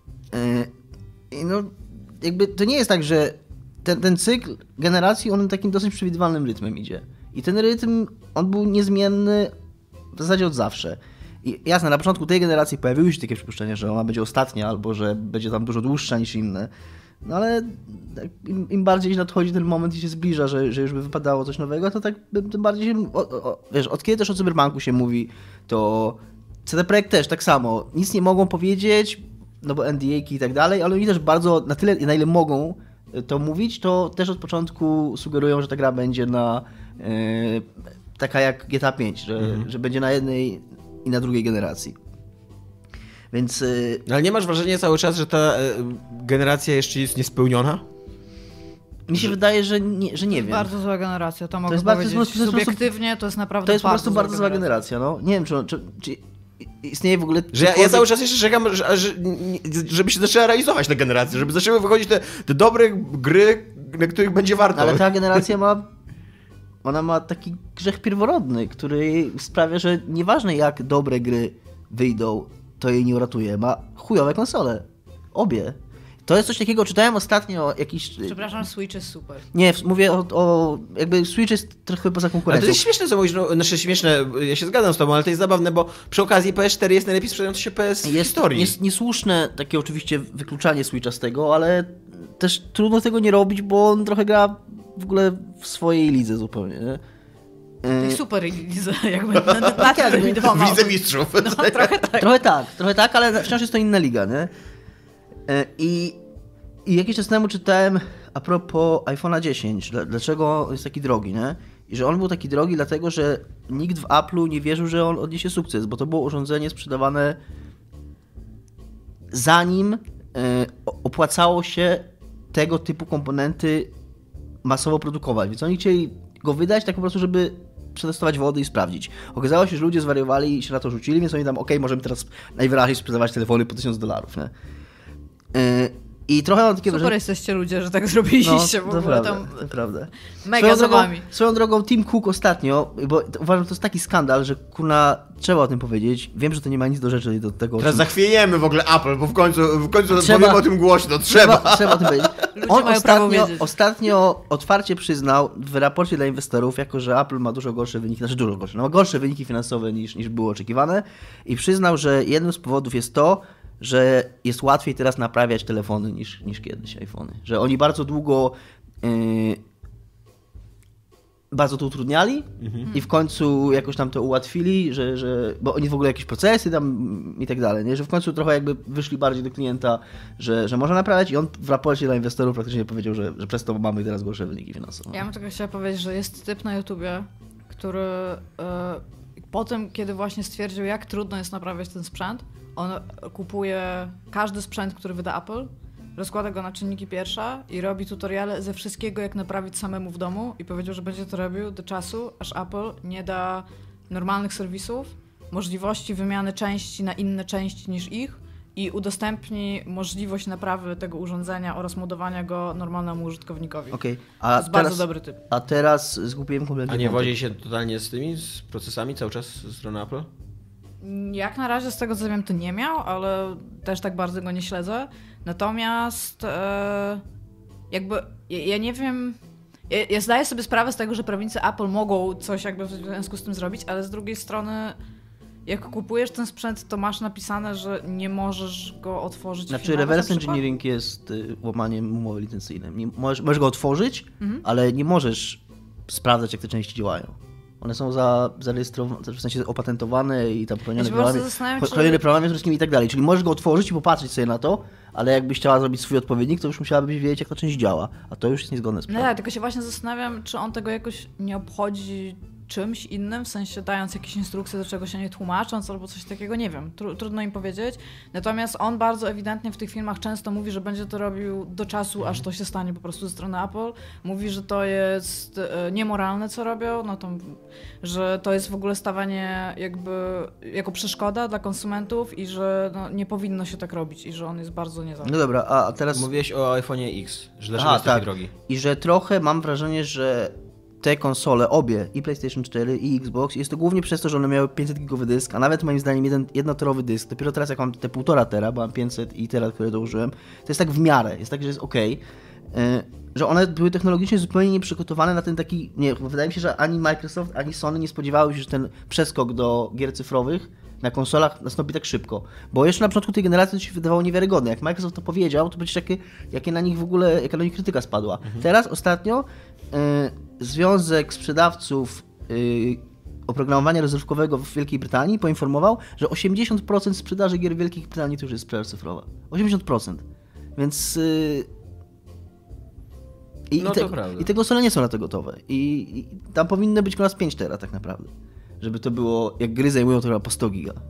I no, jakby to nie jest tak, że ten cykl generacji, on takim dosyć przewidywalnym rytmem idzie. I ten rytm, on był niezmienny w zasadzie od zawsze. I jasne, na początku tej generacji pojawiły się takie przypuszczenia, że ona będzie ostatnia, albo że będzie tam dużo dłuższa niż inne. No ale im bardziej nadchodzi ten moment i się zbliża, że już by wypadało coś nowego, to tak tym bardziej się... Wiesz, od kiedy też o Cyberpunku się mówi, to CD Projekt też tak samo. Nic nie mogą powiedzieć, no bo NDA-ki i tak dalej, ale oni też bardzo, na tyle, na ile mogą to mówić, to też od początku sugerują, że ta gra będzie taka jak GTA 5, że będzie na jednej i na drugiej generacji. Więc... Ale nie masz wrażenia cały czas, że ta generacja jeszcze jest niespełniona? Mi się wydaje, że nie wiem. Bardzo zła generacja, to mogę jest bardzo- powiedzieć. to jest Subiektywnie to jest naprawdę To jest po prostu zła bardzo zła generacja. No. Nie wiem, czy istnieje w ogóle... Że ja cały czas jeszcze czekam, żeby się zaczęła realizować ta generacja, żeby zaczęły wychodzić te dobre gry, na których będzie warto. Ale ta generacja ma taki grzech pierworodny, który sprawia, że nieważne jak dobre gry wyjdą, to jej nie uratuje. Ma chujowe konsole. Obie. To jest coś takiego, czytałem ostatnio jakiś... Przepraszam, Switch jest super. Nie, mówię jakby Switch jest trochę poza Ale konkurencją. to jest śmieszne, co mówisz, no, znaczy śmieszne, ja się zgadzam z tobą, ale to jest zabawne, bo przy okazji PS4 jest najlepiej sprzedający się PS w historii. Jest niesłuszne takie oczywiście wykluczanie Switcha z tego, ale też trudno tego nie robić, bo on trochę gra w ogóle w swojej lidze zupełnie. Nie? Tej super lidze, jakby na tym widował. W Lidze Mistrzów. No, trochę tak. Trochę tak, ale wciąż jest to inna liga, nie? I jakiś czas temu czytałem a propos iPhone'a 10, dlaczego on jest taki drogi, nie? I że on był taki drogi dlatego, że nikt w Apple'u nie wierzył, że on odniesie sukces, bo to było urządzenie sprzedawane zanim opłacało się tego typu komponenty masowo produkować. Więc oni chcieli go wydać tak po prostu, żeby przetestować wody i sprawdzić. Okazało się, że ludzie zwariowali i się na to rzucili, więc oni tam, możemy teraz najwyraźniej sprzedawać telefony po $1000, nie? I trochę mam takie Super jesteście ludzie, że tak zrobiliście w ogóle tam. To prawda. Mega za wami. Swoją drogą Tim Cook ostatnio, bo uważam, że to jest taki skandal, że kurna, trzeba o tym powiedzieć. Wiem, że to nie ma nic do rzeczy do tego. Teraz zachwiejemy w ogóle Apple, bo w końcu powiemy o tym głośno. Trzeba o tym powiedzieć. Ludzie On mają prawo wiedzieć. ostatnio otwarcie przyznał w raporcie dla inwestorów, jako że Apple ma dużo gorsze wyniki, ma gorsze wyniki finansowe niż było oczekiwane i przyznał, że jednym z powodów jest to, że jest łatwiej teraz naprawiać telefony niż kiedyś iPhony. Że oni bardzo długo bardzo to utrudniali i w końcu jakoś tam to ułatwili, bo oni w ogóle jakieś procesy tam i tak dalej, nie? Że w końcu trochę jakby wyszli bardziej do klienta, że można naprawiać i on w raporcie dla inwestorów praktycznie powiedział, że przez to mamy teraz gorsze wyniki finansowe. Ja bym tylko chciała powiedzieć, że jest typ na YouTubie, który po tym, kiedy właśnie stwierdził, jak trudno jest naprawiać ten sprzęt, on kupuje każdy sprzęt, który wyda Apple, rozkłada go na czynniki pierwsze i robi tutoriale ze wszystkiego, jak naprawić samemu w domu i powiedział, że będzie to robił do czasu, aż Apple nie da normalnych serwisów, możliwości wymiany części na inne części niż ich i udostępni możliwość naprawy tego urządzenia oraz modowania go normalnemu użytkownikowi. Okay. To jest bardzo dobry typ. A teraz zgubiłem kompletnie. A nie wodzi się totalnie z procesami cały czas ze strony Apple? Jak na razie z tego co wiem to nie miał, ale też tak bardzo go nie śledzę. Natomiast jakby ja nie wiem, ja zdaję sobie sprawę z tego, że prawnicy Apple mogą coś jakby w związku z tym zrobić, ale z drugiej strony jak kupujesz ten sprzęt, to masz napisane, że nie możesz go otworzyć. Znaczy reverse engineering jest łamaniem umowy licencyjnej. Możesz go otworzyć, ale nie możesz sprawdzać, jak te części działają. One są zarejestrowane, w sensie opatentowane i tam chronione prawami autorskimi i tak dalej. Czyli możesz go otworzyć i popatrzeć sobie na to, ale jakbyś chciała zrobić swój odpowiednik, to już musiałabyś wiedzieć, jak ta część działa. A to już jest niezgodne z prawem. No tak, tylko się właśnie zastanawiam, czy on tego jakoś nie obchodzi czymś innym, w sensie dając jakieś instrukcje, do czego się nie tłumacząc albo coś takiego, nie wiem, trudno im powiedzieć. Natomiast on bardzo ewidentnie w tych filmach często mówi, że będzie to robił do czasu, aż to się stanie po prostu ze strony Apple. Mówi, że to jest niemoralne, co robią, no to, że to jest w ogóle stawanie jakby jako przeszkoda dla konsumentów i że no, nie powinno się tak robić i że on jest bardzo niezależny. No dobra, a teraz... Mówiłeś o iPhone'ie X, że dlaczego jest taki drogi. I że trochę mam wrażenie, że te konsole, obie, i PlayStation 4 i Xbox, jest to głównie przez to, że one miały 500 gigowy dysk, a nawet moim zdaniem jednotorowy dysk. Dopiero teraz jak mam te 1,5 tera, bo mam 500 i tera, które dołożyłem, to jest tak w miarę, jest tak, że jest okej. Że one były technologicznie zupełnie nieprzygotowane na ten taki... Nie, wydaje mi się, że ani Microsoft, ani Sony nie spodziewały się, że ten przeskok do gier cyfrowych na konsolach nastąpi tak szybko. Bo jeszcze na początku tej generacji to się wydawało niewiarygodne. Jak Microsoft to powiedział, to przecież jakie na nich w ogóle, jaka na nich krytyka spadła. Teraz ostatnio Związek Sprzedawców Oprogramowania Rozrywkowego w Wielkiej Brytanii poinformował, że 80% sprzedaży gier w Wielkiej Brytanii to już jest sprzedaż cyfrowa. 80%. Więc... I te konsole nie są na to gotowe. I tam powinny być u nas 5 tera tak naprawdę. Żeby to było, jak gry zajmują to chyba po 100 giga.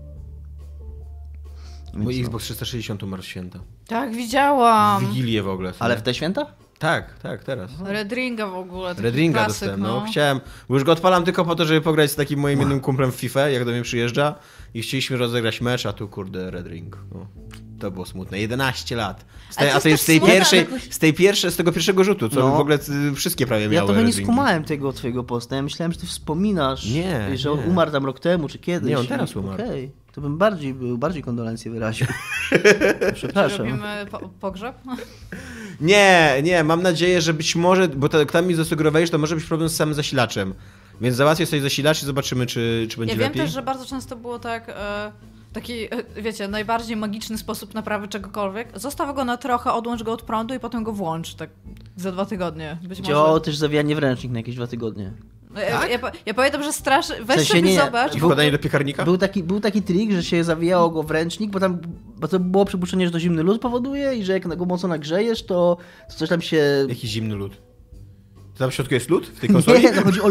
Mój Xbox 360 umarł w święta. Tak, widziałam. W Wigilię w ogóle. Ale w te święta? Tak, teraz. Red Ringa w ogóle. Red Ringa dostałem, no. Chciałem, bo już go odpalam tylko po to, żeby pograć z takim moim jednym kumplem w FIFA, jak do mnie przyjeżdża i chcieliśmy rozegrać mecz, a tu kurde Red Ring. No. To było smutne. 11 lat. A to jest z tego pierwszego rzutu, co w ogóle wszystkie prawie miały. Ja trochę nie Red skumałem tego twojego posta. Ja myślałem, że ty wspominasz, że on umarł tam rok temu, czy kiedyś. Nie, on teraz umarł. Okej. To bym bardziej kondolencje wyraził. Przepraszam. Robimy pogrzeb? Nie, mam nadzieję, że być może, bo tam mi zasugerowałeś, to może być problem z samym zasilaczem. Więc załatwię sobie zasilacz i zobaczymy, czy będzie lepiej. Ja wiem też, że bardzo często było tak... Taki, wiecie, najbardziej magiczny sposób naprawy czegokolwiek. Zostaw go na trochę, odłącz go od prądu i potem go włącz, tak za 2 tygodnie. Działało też zawijanie w ręcznik na jakieś 2 tygodnie. Tak? Ja pamiętam, że strasznie... Weź sobie zobacz. I wkładanie do piekarnika? Był taki trik, że się zawijało go w ręcznik, bo to było przypuszczenie, że to zimny lód powoduje i że jak go mocno nagrzejesz, to coś tam się... Jaki zimny lód? To tam w środku jest lód w tej konsoli? Nie, to chodzi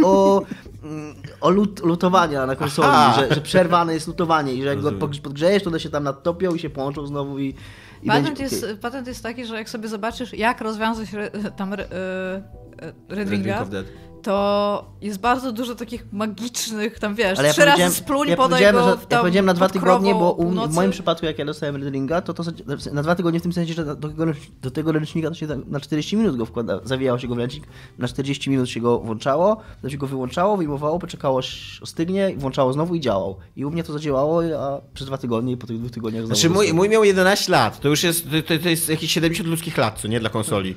o lód lutowania na konsoli, że przerwane jest lutowanie i że jak go podgrzejesz, to one się tam nadtopią i się połączą znowu i patent jest taki, że jak sobie zobaczysz, jak rozwiązać tam Red Ringa, to jest bardzo dużo takich magicznych, tam wiesz, Ale 3 razy spluń, podaj go ja tam powiedziałem na 2 pod tygodnie, krową bo północy. w moim przypadku, jak ja dostałem Elden Ringa, to na 2 tygodnie w tym sensie, że do tego ręcznika to się na 40 minut go wkłada, zawijało się go w ręcznik, na 40 minut się go włączało, to się go wyłączało, wyjmowało, poczekało aż ostygnie, włączało znowu i działał. I u mnie to zadziałało, a przez 2 tygodnie i po tych 2 tygodniach znowu... Znaczy mój miał 11 lat, to już jest, to jest jakieś 70 ludzkich lat, co nie, dla konsoli.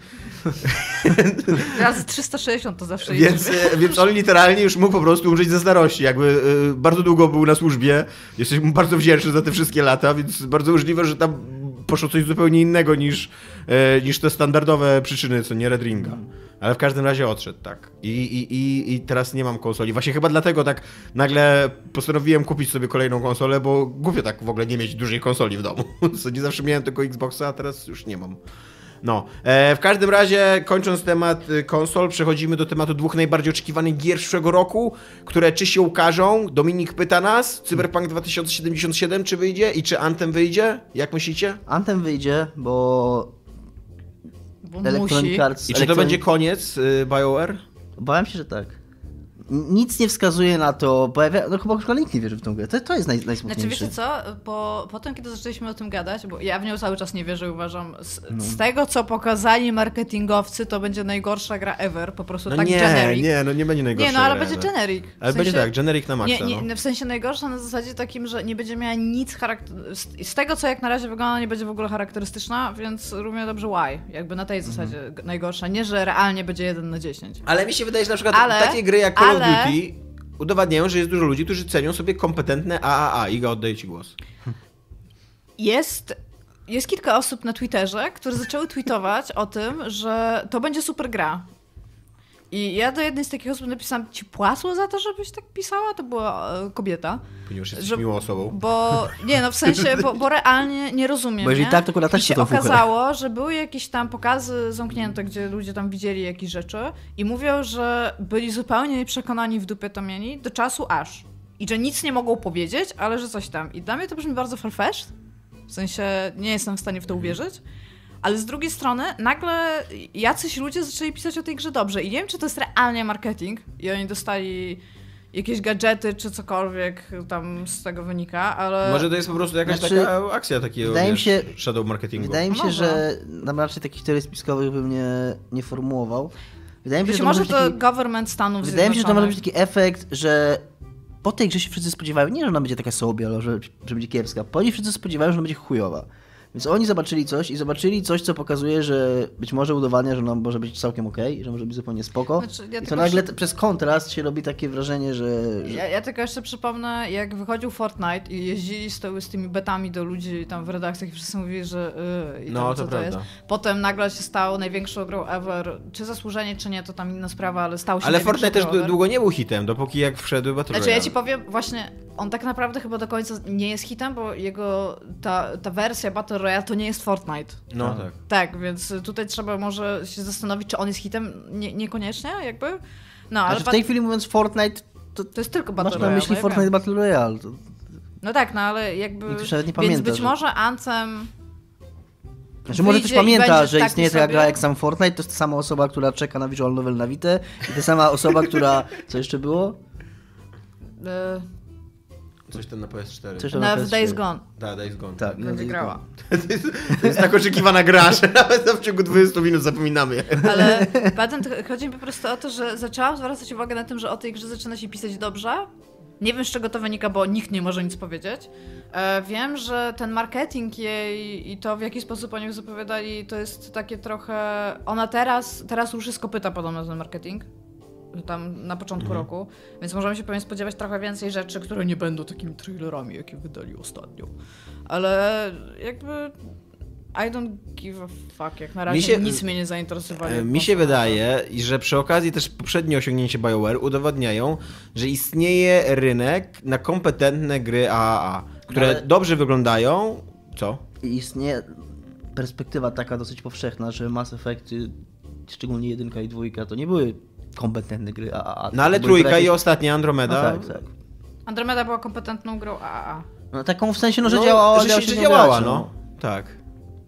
Razy 360 to zawsze Więc on literalnie już mógł po prostu umrzeć ze starości. Jakby bardzo długo był na służbie. Jesteś mu bardzo wdzięczny za te wszystkie lata, więc bardzo możliwe, że tam poszło coś zupełnie innego niż te standardowe przyczyny, co nie Red Ringa. Ale w każdym razie odszedł, tak. I teraz nie mam konsoli. Właśnie chyba dlatego tak nagle postanowiłem kupić sobie kolejną konsolę, bo głupio tak w ogóle nie mieć dużej konsoli w domu. Co nie zawsze miałem tylko Xboxa, a teraz już nie mam. No, w każdym razie, kończąc temat konsol, przechodzimy do tematu 2 najbardziej oczekiwanych gier przyszłego roku, które czy się ukażą. Dominik pyta nas, Cyberpunk 2077 czy wyjdzie i czy Anthem wyjdzie? Jak myślicie? Anthem wyjdzie, bo Electronic Arts... I czy to będzie koniec BioWare? Bałem się, że tak. Nic nie wskazuje na to, bo no chyba nikt nie wierzy w tą grę. To jest najsmutniejsze. Znaczy wiecie co, po tym kiedy zaczęliśmy o tym gadać, bo ja w nią cały czas nie wierzę, uważam, z tego co pokazali marketingowcy, to będzie najgorsza gra ever, po prostu tak generic. Nie będzie najgorsza Nie, no ale gra będzie ever. generic. Ale będzie tak, generic na maksa. W sensie najgorsza na zasadzie takim, że nie będzie miała nic z tego co jak na razie wygląda, nie będzie w ogóle charakterystyczna, więc równie dobrze why. Jakby na tej zasadzie najgorsza. Nie, że realnie będzie 1 na 10. Ale mi się wydaje, że na przykład takie gry jak Call of Duty udowadniają, że jest dużo ludzi, którzy cenią sobie kompetentne AAA. Iga, oddaję ci głos. Jest kilka osób na Twitterze, które zaczęły tweetować o tym, że to będzie super gra. I ja do jednej z takich osób napisałam, ci płasło za to, żebyś tak pisała? To była kobieta. Ponieważ jesteś miłą osobą. Bo, nie no, w sensie, bo realnie nie rozumiem, bo jeżeli nie? tak, to akurat też się okazało, że były jakieś tam pokazy zamknięte, gdzie ludzie tam widzieli jakieś rzeczy i mówią, że byli zupełnie nieprzekonani, w dupie to mieli, do czasu aż. I że nic nie mogą powiedzieć, ale że coś tam. I dla mnie to brzmi bardzo farfetched. W sensie, nie jestem w stanie w to uwierzyć. Ale z drugiej strony nagle jacyś ludzie zaczęli pisać o tej grze dobrze. I nie wiem, czy to jest realnie marketing i oni dostali jakieś gadżety czy cokolwiek tam z tego wynika, ale... Może to jest po prostu jakaś taka akcja takiego shadow marketingu. Wydaje mi się, że raczej takich teorii spiskowych bym nie formułował. Wydaje mi się, że może to government Stanów Wydaje mi się, że to może być taki efekt, że po tej grze się wszyscy spodziewają, nie, że ona będzie taka sobie, ale że będzie kiepska. Po niej wszyscy spodziewają, że ona będzie chujowa. Więc oni zobaczyli coś, co pokazuje, że być może udowadnia, że ona może być całkiem okej, że może być zupełnie spoko. Znaczy, i to nagle przez kontrast się robi takie wrażenie, że... Ja tylko jeszcze przypomnę, jak wychodził Fortnite i jeździli z tymi betami do ludzi tam w redakcjach i wszyscy mówili, że no, co to jest. Potem nagle się stało największą grą ever. Czy zasłużenie, czy nie, to tam inna sprawa, ale stał się. Ale Fortnite też długo nie był hitem, dopóki jak wszedł Battle Royale. Znaczy ja ci powiem, właśnie on tak naprawdę chyba do końca nie jest hitem, bo jego ta wersja Battle Royale to nie jest Fortnite. No tak. Tak, więc tutaj trzeba może się zastanowić, czy on jest hitem. Niekoniecznie jakby. No, ale w tej chwili mówiąc Fortnite, to jest tylko Battle Royale. Masz na myśli Fortnite Battle Royale. To... No tak, no ale jakby... Nikt już nawet nie więc pamięta, być może Anthem... Znaczy może ktoś pamięta, że istnieje taka gra jak sam Fortnite, to jest ta sama osoba, która czeka na visual novel na Vita i ta sama osoba, która... Co jeszcze było? Coś tam na PS4. Coś tam na PS4. Days Gone. Tak, Days Gone. Tak, będzie grała. To jest tak oczekiwana gra, że nawet w ciągu 20 minut zapominamy. Ale chodzi mi po prostu o to, że zaczęłam zwracać uwagę na tym, że o tej grze zaczyna się pisać dobrze. Nie wiem, z czego to wynika, bo nikt nie może nic powiedzieć. Wiem, że ten marketing jej i to, w jaki sposób oni zapowiadali, to jest takie trochę... Ona teraz ruszy z kopyta podobno na ten marketing. Tam na początku roku, więc możemy się pewnie spodziewać trochę więcej rzeczy, które nie będą takimi trailerami, jakie wydali ostatnio. Ale jakby I don't give a fuck, jak na razie nic mnie nie zainteresowało. Mi się wydaje, że przy okazji też poprzednie osiągnięcie BioWare udowadniają, że istnieje rynek na kompetentne gry AAA, które dobrze wyglądają. Co? I istnieje perspektywa taka dosyć powszechna, że Mass Effecty, szczególnie 1 i 2, to nie były kompetentne gry AAA. No ale 3 i ostatnia Andromeda. No tak. Andromeda była kompetentną grą AAA. No taką w sensie, że działała. Że działała, no. Tak.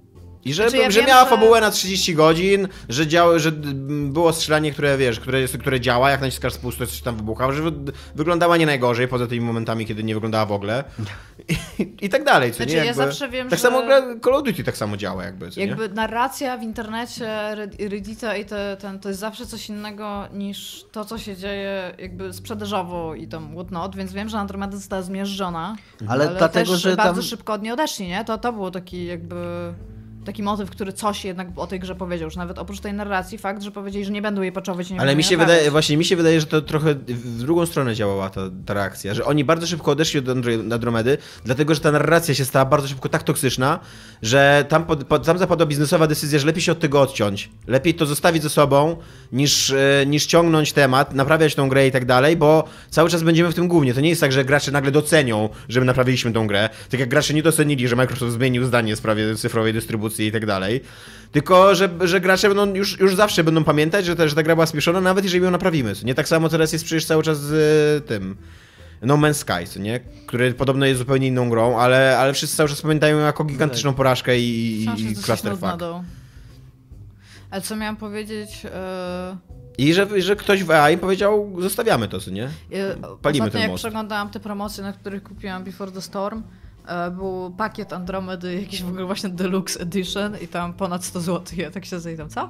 I że, Znaczy, ja że wiem, miała że- fabułę na 30 godzin, że było strzelanie, które wiesz, które działa, jak naciskasz spust, to coś tam wybucha, że wyglądała nie najgorzej, poza tymi momentami, kiedy nie wyglądała w ogóle. I tak dalej, co Znaczy, nie? ja Jakby, zawsze wiem, tak że- samo Call of Duty tak samo działa jakby, co nie? Jakby narracja w internecie, Reddita i to jest zawsze coś innego niż to, co się dzieje jakby sprzedażowo i tam whatnot, więc wiem, że Andromeda została zmierzżona, Ale dlatego, też że bardzo tam- szybko od niej odeszli, nie? To był taki jakby... Taki motyw, który coś jednak o tej grze powiedział, że nawet oprócz tej narracji fakt, że powiedzieli, że nie będą jej patchować i nie Ale będą mi jej się naprawiać. wydaje, właśnie mi się wydaje, że to trochę w drugą stronę działała ta reakcja, że oni bardzo szybko odeszli od Andromedy, dlatego że ta narracja się stała bardzo szybko tak toksyczna, że tam zapadła biznesowa decyzja, że lepiej się od tego odciąć. Lepiej to zostawić ze sobą, niż ciągnąć temat, naprawiać tą grę i tak dalej, bo cały czas będziemy w tym głównie. To nie jest tak, że gracze nagle docenią, że my naprawiliśmy tą grę, tak jak gracze nie docenili, że Microsoft zmienił zdanie w sprawie cyfrowej dystrybucji i tak dalej. Tylko, że gracze będą już zawsze będą pamiętać, że ta gra była spieszona, nawet jeżeli ją naprawimy. Nie tak samo teraz jest przecież cały czas z tym No Man's Sky, co nie? Który podobno jest zupełnie inną grą, ale wszyscy cały czas pamiętają ją jako gigantyczną porażkę i Wciąż jest dosyć nudna clusterfuck. Ale co miałam powiedzieć? I że ktoś w EA im powiedział, zostawiamy to, co nie? Palimy Ostatnio ten jak most. przeglądałam te promocje, na których kupiłam Before the Storm, był pakiet Andromedy, jakiś w ogóle właśnie Deluxe Edition i tam ponad 100 zł. Ja tak się zajdę, co?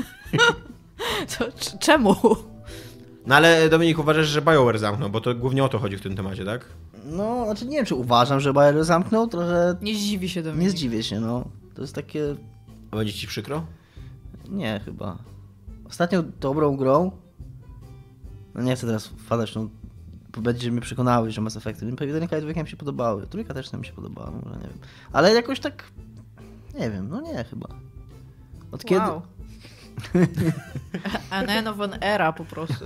Czemu? No ale Dominik, uważasz, że BioWare zamknął, bo to głównie o to chodzi w tym temacie, tak? No, znaczy nie wiem, czy uważam, że BioWare zamknął, trochę Nie zdziwi się do mnie. nie zdziwię się, no. To jest takie... A będzie ci przykro? Nie, chyba. Ostatnią dobrą grą... No nie chcę teraz wpadać, no... Będzie mnie przekonały, że Mass Effecty. Jedynka i dwójka mi się podobały. Trójka też mi się podobała, może nie wiem. Ale jakoś tak... Nie wiem, no nie chyba. Od kiedy... Wow. An end of an era po prostu.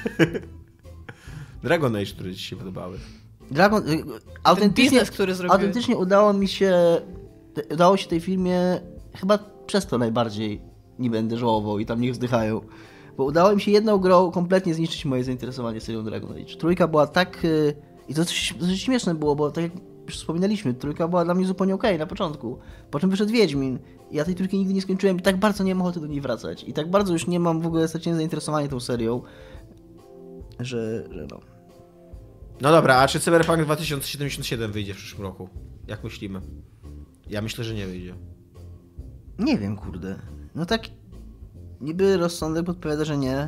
Dragon Age, które ci się podobały. Dragon... Autentycznie, biznes, który zrobiłeś. autentycznie udało się tej filmie chyba przez to najbardziej nie będę żałował i tam niech wzdychają. Bo udało mi się jedną grą kompletnie zniszczyć moje zainteresowanie serią Dragon Age. Trójka była tak... I to dosyć śmieszne było, bo tak jak już wspominaliśmy, trójka była dla mnie zupełnie okej na początku. Po czym wyszedł Wiedźmin. Ja tej trójki nigdy nie skończyłem i tak bardzo nie mam ochoty do niej wracać. I tak bardzo już nie mam w ogóle straciłem zainteresowanie tą serią, że no... No dobra, a czy Cyberpunk 2077 wyjdzie w przyszłym roku? Jak myślimy? Ja myślę, że nie wyjdzie. Nie wiem, kurde. No tak niby rozsądek podpowiada, że nie.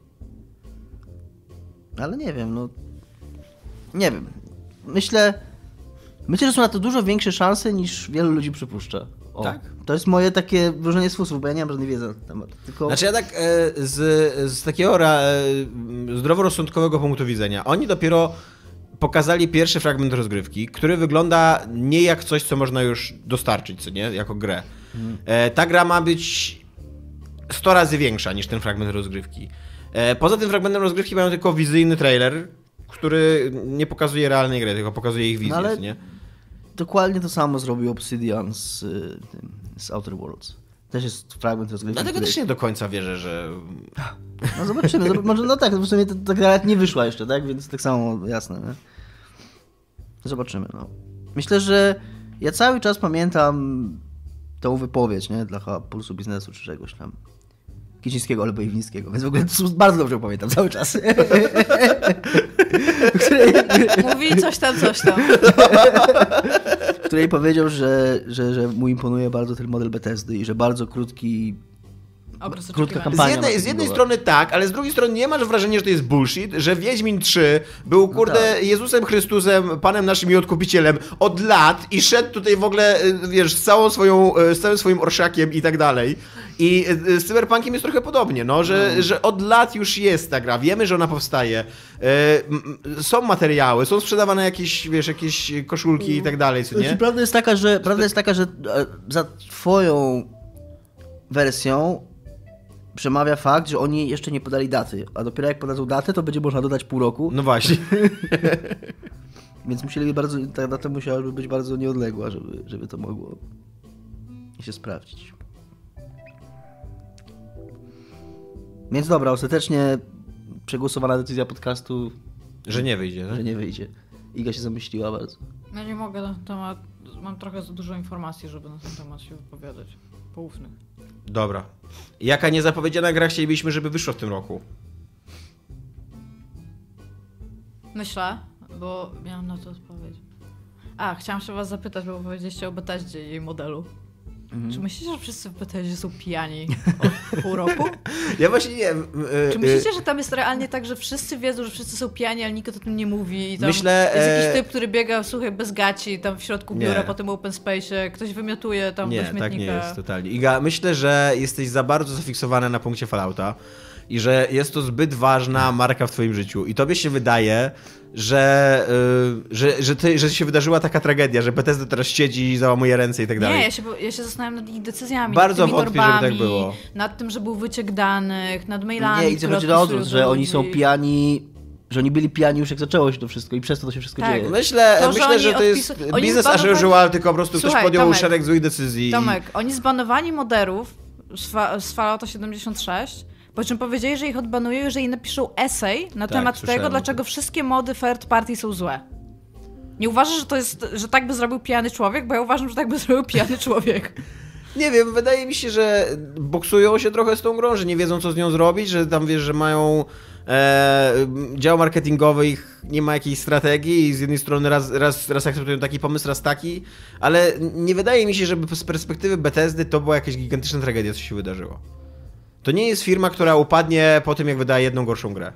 Ale nie wiem, no... Nie wiem. Myślę, że są na to dużo większe szanse niż wielu ludzi przypuszcza. O, Tak? To jest moje takie wróżenie z fusów, bo ja nie mam żadnej wiedzy na ten temat. Tylko... Znaczy ja tak z takiego zdroworozsądkowego punktu widzenia, oni dopiero pokazali pierwszy fragment rozgrywki, który wygląda nie jak coś, co można już dostarczyć, co nie? Jako grę. Ta gra ma być 100 razy większa niż ten fragment rozgrywki. Poza tym fragmentem rozgrywki mają tylko wizyjny trailer, który nie pokazuje realnej gry, tylko pokazuje ich wizję, ale- co nie? Dokładnie to samo zrobił Obsidian z Outer Worlds. Też jest fragment rozgrywki. Dlatego który- też nie do końca wierzę, że... No zobaczymy, może no tak, w sumie ta gra nie wyszła jeszcze, tak? Więc tak samo jasne, nie? Zobaczymy, no. Myślę, że ja cały czas pamiętam tą wypowiedź, nie? Dla Pulsu Biznesu czy czegoś tam. Kicińskiego albo Iwnickiego, więc w ogóle bardzo dobrze pamiętam cały czas. Mówi coś tam. W której powiedział, że mu imponuje bardzo ten model Bethesdy i że bardzo krótki Okres Krótka oczekiwania. kampania. Z jednej marketingowa. strony tak, ale z drugiej strony nie masz wrażenia, że to jest bullshit, że Wiedźmin 3 był, kurde, tak. Jezusem Chrystusem, Panem naszym i Odkupicielem od lat i szedł tutaj w ogóle, wiesz, z całym swoim orszakiem i tak dalej. I z Cyberpunkiem jest trochę podobnie, no, że od lat już jest ta gra, wiemy, że ona powstaje. Są materiały, są sprzedawane jakieś, wiesz, jakieś koszulki i tak dalej, co nie? Znaczy, prawda jest taka, że za twoją wersją przemawia fakt, że oni jeszcze nie podali daty, a dopiero jak podadzą datę, to będzie można dodać pół roku, No właśnie. więc ta data musiałaby być bardzo nieodległa, żeby to mogło się sprawdzić. Więc dobra, ostatecznie przegłosowana decyzja podcastu, Że nie wyjdzie, no? że nie wyjdzie. Iga się zamyśliła bardzo. Ja nie mogę na ten temat, mam trochę za dużo informacji, żeby na ten temat się wypowiadać. poufnych. Dobra. Jaka niezapowiedziana gra chcielibyśmy, żeby wyszła w tym roku? Myślę, bo miałam na to odpowiedź. Chciałam się was zapytać, bo powiedzieliście o Bethesdzie i jej modelu. Czy myślicie, że wszyscy w Bethesdzie są pijani od pół roku? Ja właśnie nie wiem. Czy myślicie, że tam jest realnie tak, że wszyscy wiedzą, że wszyscy są pijani, ale nikt o tym nie mówi i tam Myślę, jest jakiś typ, który biega, słuchaj, bez gaci tam w środku biura po tym open space'ie, ktoś wymiotuje tam do śmietnika. Nie, tak nie jest totalnie. Iga, myślę, że jesteś za bardzo zafiksowana na punkcie Fallouta i że jest to zbyt ważna marka w twoim życiu i tobie się wydaje, że się wydarzyła taka tragedia, że Bethesda teraz siedzi, załamuje ręce i tak dalej. Nie, ja się zastanawiam nad ich decyzjami, bardzo nad tymi wątpię, torbami, żeby tak było. Nad tym, że był wyciek danych, nad mailami. Nie, i chodzi o to, że oni są pijani, że oni byli pijani już jak zaczęło się to wszystko i przez to się wszystko dzieje. Myślę, że to jest biznes as usual, tylko po prostu ktoś podjął Tomek, szereg złych decyzji. Tomek, oni zbanowali moderów z Fallouta 76, po czym powiedzieli, że ich odbanują, jeżeli napiszą essay na temat tego, dlaczego wszystkie mody third party są złe. Nie uważasz, że tak by zrobił pijany człowiek? Bo ja uważam, że tak by zrobił pijany człowiek. Nie wiem, wydaje mi się, że boksują się trochę z tą grą, że nie wiedzą, co z nią zrobić, że tam wiesz, że mają dział marketingowy, ich nie ma jakiejś strategii i z jednej strony raz akceptują taki pomysł, raz taki, ale nie wydaje mi się, żeby z perspektywy Bethesdy to była jakaś gigantyczna tragedia, co się wydarzyło. To nie jest firma, która upadnie po tym, jak wydaje jedną gorszą grę.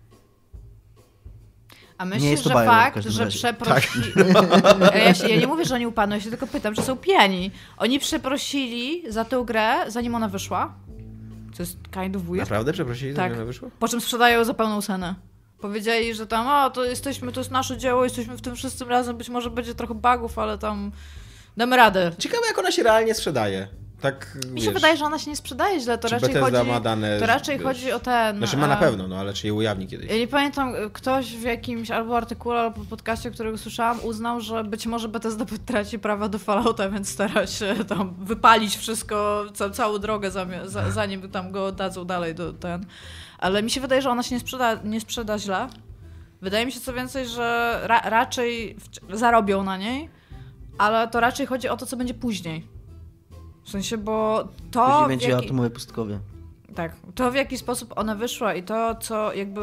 A myślisz, że fakt, że przeprosili... Ja nie mówię, że oni upadną, ja się tylko pytam, czy są pijani. Oni przeprosili za tę grę, zanim ona wyszła. To jest kind of weird. Naprawdę przeprosili, zanim ona wyszła? Po czym sprzedają ją za pełną cenę. Powiedzieli, że tam, to jest nasze dzieło, jesteśmy w tym wszyscy razem, być może będzie trochę bugów, ale tam damy radę. Ciekawe, jak ona się realnie sprzedaje. Tak, mi się wydaje, że ona się nie sprzedaje źle, to raczej chodzi o ten... Znaczy ma na pewno, no ale czy je ujawni kiedyś? Ja nie pamiętam, ktoś w jakimś albo artykule, albo podcaście, którego słyszałam, uznał, że być może Bethesda traci prawa do Fallouta, więc stara się tam wypalić wszystko, całą drogę, zanim tam go oddadzą dalej do ten. Ale mi się wydaje, że ona się nie sprzeda źle. Wydaje mi się co więcej, że raczej zarobią na niej, ale to raczej chodzi o to, co będzie później. W sensie, bo to... Później będzie atomowe pustkowie. Tak. To, w jaki sposób ona wyszła i to, co jakby...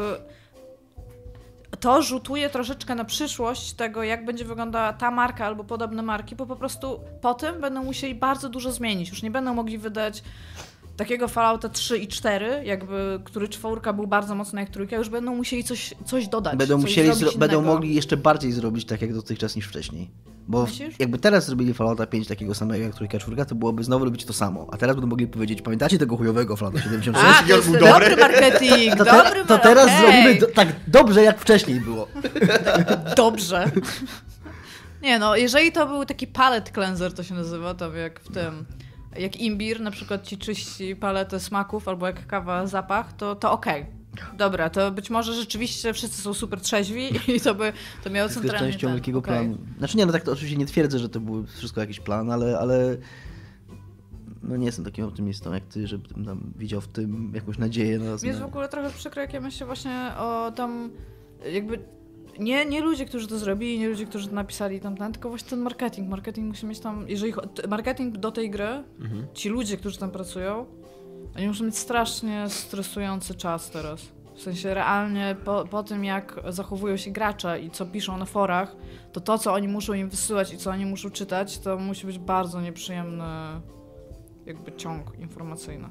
To rzutuje troszeczkę na przyszłość tego, jak będzie wyglądała ta marka albo podobne marki, bo po prostu po tym będą musieli bardzo dużo zmienić. Już nie będą mogli wydać takiego Fallouta 3 i 4, jakby, który 4 był bardzo mocny jak 3, już będą musieli coś dodać. Będą mogli jeszcze bardziej zrobić tak jak dotychczas niż wcześniej. Bo jakby teraz zrobili Fallouta 5 takiego samego jak 3 4, to byłoby znowu robić to samo. A teraz będą mogli powiedzieć, pamiętacie tego chujowego Fallouta 76? To jest dobry marketing, to teraz zrobimy tak dobrze jak wcześniej było. Dobrze. Nie no, jeżeli to był taki palette cleanser, to się nazywa, to jak w tym... Jak imbir na przykład ci czyści paletę smaków, albo jak kawa zapach, to okej. Dobra, to być może rzeczywiście wszyscy są super trzeźwi i to miało centralnie... To jest częścią wielkiego planu. Znaczy nie, no tak to oczywiście nie twierdzę, że to był wszystko jakiś plan, ale no nie jestem takim optymistą jak ty, żebym tam widział w tym jakąś nadzieję na... Mnie jest w ogóle trochę przykro, jak ja myślę właśnie o tam jakby... Nie ludzie, którzy to zrobili, nie ludzie, którzy to napisali tamten, tylko właśnie ten marketing. Marketing musi mieć tam, marketing do tej gry, ci ludzie, którzy tam pracują, oni muszą mieć strasznie stresujący czas teraz. W sensie realnie po tym, jak zachowują się gracze i co piszą na forach, to co oni muszą im wysyłać i co oni muszą czytać, to musi być bardzo nieprzyjemny jakby ciąg informacyjny.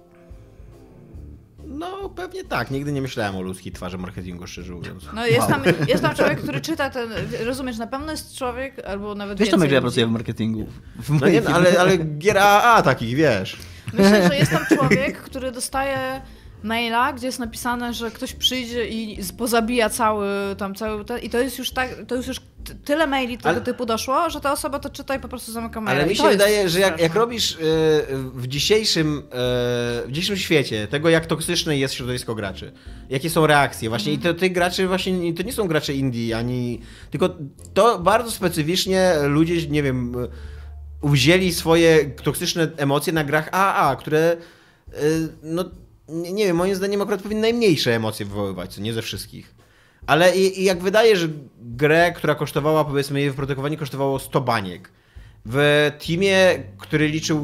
No, pewnie tak. Nigdy nie myślałem o ludzkiej twarzy marketingu, szczerze mówiąc. No, jest tam człowiek, który czyta ten... Rozumiesz, na pewno jest człowiek, albo nawet wiesz, więcej... Wiesz, ja pracuję w marketingu. No nie, ale gier AA takich, wiesz. Myślę, że jest tam człowiek, który dostaje maila, gdzie jest napisane, że ktoś przyjdzie i pozabija cały i to jest już tak, to już tyle maili tego typu doszło, że ta osoba to czyta i po prostu zamyka maila. Ale mi się wydaje, że jak robisz w dzisiejszym świecie tego, jak toksyczne jest środowisko graczy, jakie są reakcje właśnie i tych graczy właśnie, to nie są gracze indie, tylko to bardzo specyficznie ludzie, nie wiem, wzięli swoje toksyczne emocje na grach AA, które no nie wiem, moim zdaniem akurat powinny najmniejsze emocje wywoływać, co nie ze wszystkich. Ale i jak wydaje, że grę, która kosztowała, powiedzmy, jej wyprodukowanie kosztowało 100 baniek, w teamie, który liczył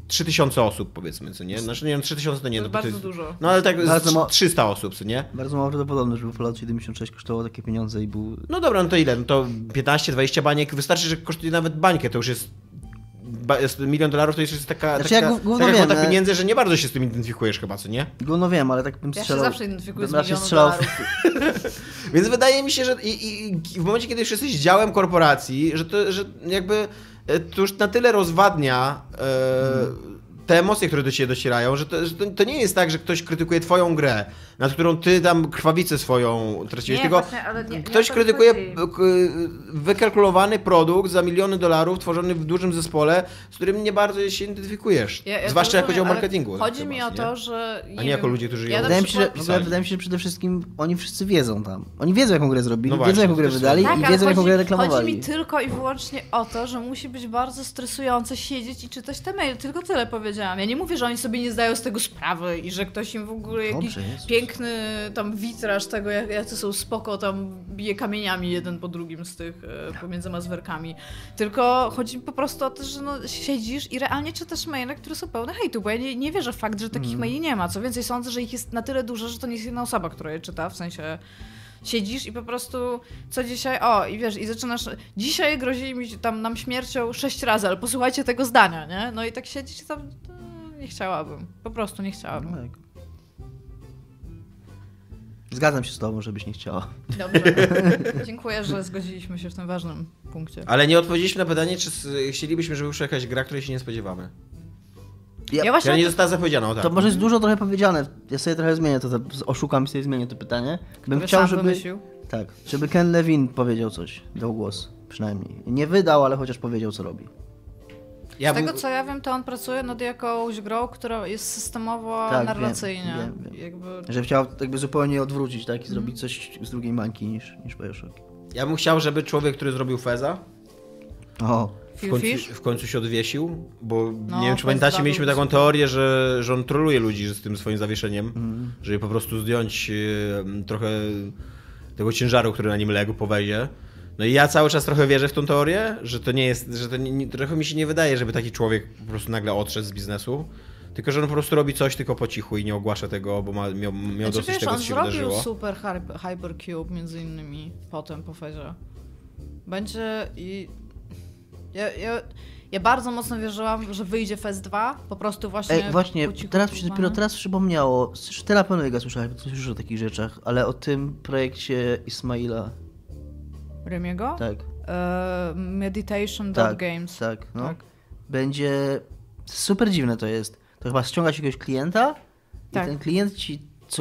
3000 osób, powiedzmy, co nie? Znaczy, nie wiem, 3000 to nie. To No, bardzo to jest, dużo. No ale tak Bardzo 300 osób, co nie? Bardzo mało prawdopodobne, żeby Fallout 76 kosztowało takie pieniądze i był... No dobra, no to ile? No to 15-20 baniek. Wystarczy, że kosztuje nawet bańkę, to już jest... jest $1 milion, to już jest taka kwota pieniędzy, że nie bardzo się z tym identyfikujesz chyba, co nie? No wiem, ale tak bym strzelał... Ja się zawsze identyfikuję z $1 milion. Więc wydaje mi się, że w momencie, kiedy już jesteś działem korporacji, że jakby to już na tyle rozwadnia te emocje, które do ciebie docierają, że to nie jest tak, że ktoś krytykuje twoją grę, nad którą ty tam krwawicę swoją traciłeś, tylko ktoś krytykuje wykalkulowany produkt za miliony dolarów tworzony w dużym zespole, z którym nie bardzo się identyfikujesz. Zwłaszcza jak chodzi o marketingu. Chodzi mi o to, że... A nie jako ludzie, którzy ją wydaje mi się, że przede wszystkim oni wszyscy wiedzą tam. Oni wiedzą, jaką grę zrobili, wiedzą, jaką grę wydali i wiedzą, jaką grę reklamowali. Chodzi mi tylko i wyłącznie o to, że musi być bardzo stresujące siedzieć i czytać te maile. Tylko tyle powiedziałam. Ja nie mówię, że oni sobie nie zdają z tego sprawy i że ktoś im w ogóle jakiś piękny tam witraż tego, jacy są spoko, tam bije kamieniami jeden po drugim z tych pomiędzy mazwerkami. Tylko chodzi mi po prostu o to, że no, siedzisz i realnie czytasz maile, które są pełne hejtu, bo ja nie wierzę w fakt, że takich maili nie ma. Co więcej, sądzę, że ich jest na tyle dużo, że to nie jest jedna osoba, która je czyta, w sensie siedzisz i po prostu co dzisiaj, i wiesz, i zaczynasz, dzisiaj grozili mi tam nam śmiercią 6 razy, ale posłuchajcie tego zdania, nie? No i tak siedzisz tam, nie chciałabym, po prostu nie chciałabym. No, zgadzam się z tobą, żebyś nie chciała. Dobrze, dziękuję, że zgodziliśmy się w tym ważnym punkcie. Ale nie odpowiedzieliśmy na pytanie, czy chcielibyśmy, żeby wyszła jakaś gra, której się nie spodziewamy. Ja nie została zapowiedziana, tak. To może jest dużo trochę powiedziane. Ja sobie trochę zmienię to, oszukam i sobie zmienię to pytanie. Bym chciał, żeby... Wymyślił? Tak, żeby Ken Levine powiedział coś, dał głos przynajmniej. Nie wydał, ale chociaż powiedział, co robi. Z tego co ja wiem, to on pracuje nad jakąś grą, która jest systemowo narracyjnie. Wiem. Jakby... Że chciał jakby zupełnie odwrócić, tak? I zrobić coś z drugiej mańki niż Bioshock. Ja bym chciał, żeby człowiek, który zrobił Feza, w końcu się odwiesił, bo nie wiem, czy pamiętacie, mieliśmy taką teorię, że on troluje ludzi z tym swoim zawieszeniem, żeby po prostu zdjąć trochę tego ciężaru, który na nim legł po Wezie. No i ja cały czas trochę wierzę w tą teorię, że to nie jest, że to nie, trochę mi się nie wydaje, żeby taki człowiek po prostu nagle odszedł z biznesu, tylko że on po prostu robi coś tylko po cichu i nie ogłasza tego, bo miał dosyć tego, co się wydarzyło. On zrobił Super Hypercube między innymi potem po Fezie. Będzie i... Ja bardzo mocno wierzyłam, że wyjdzie Fez 2, po prostu właśnie... Właśnie, dopiero teraz przypomniało, ty na pewno jego słyszałeś, bo słyszysz o takich rzeczach, ale o tym projekcie Ismaila. Remiego? Tak. Meditation.games. Tak, no. Tak. Będzie... Super dziwne to jest. To chyba ściągać jakiegoś klienta i ten klient ci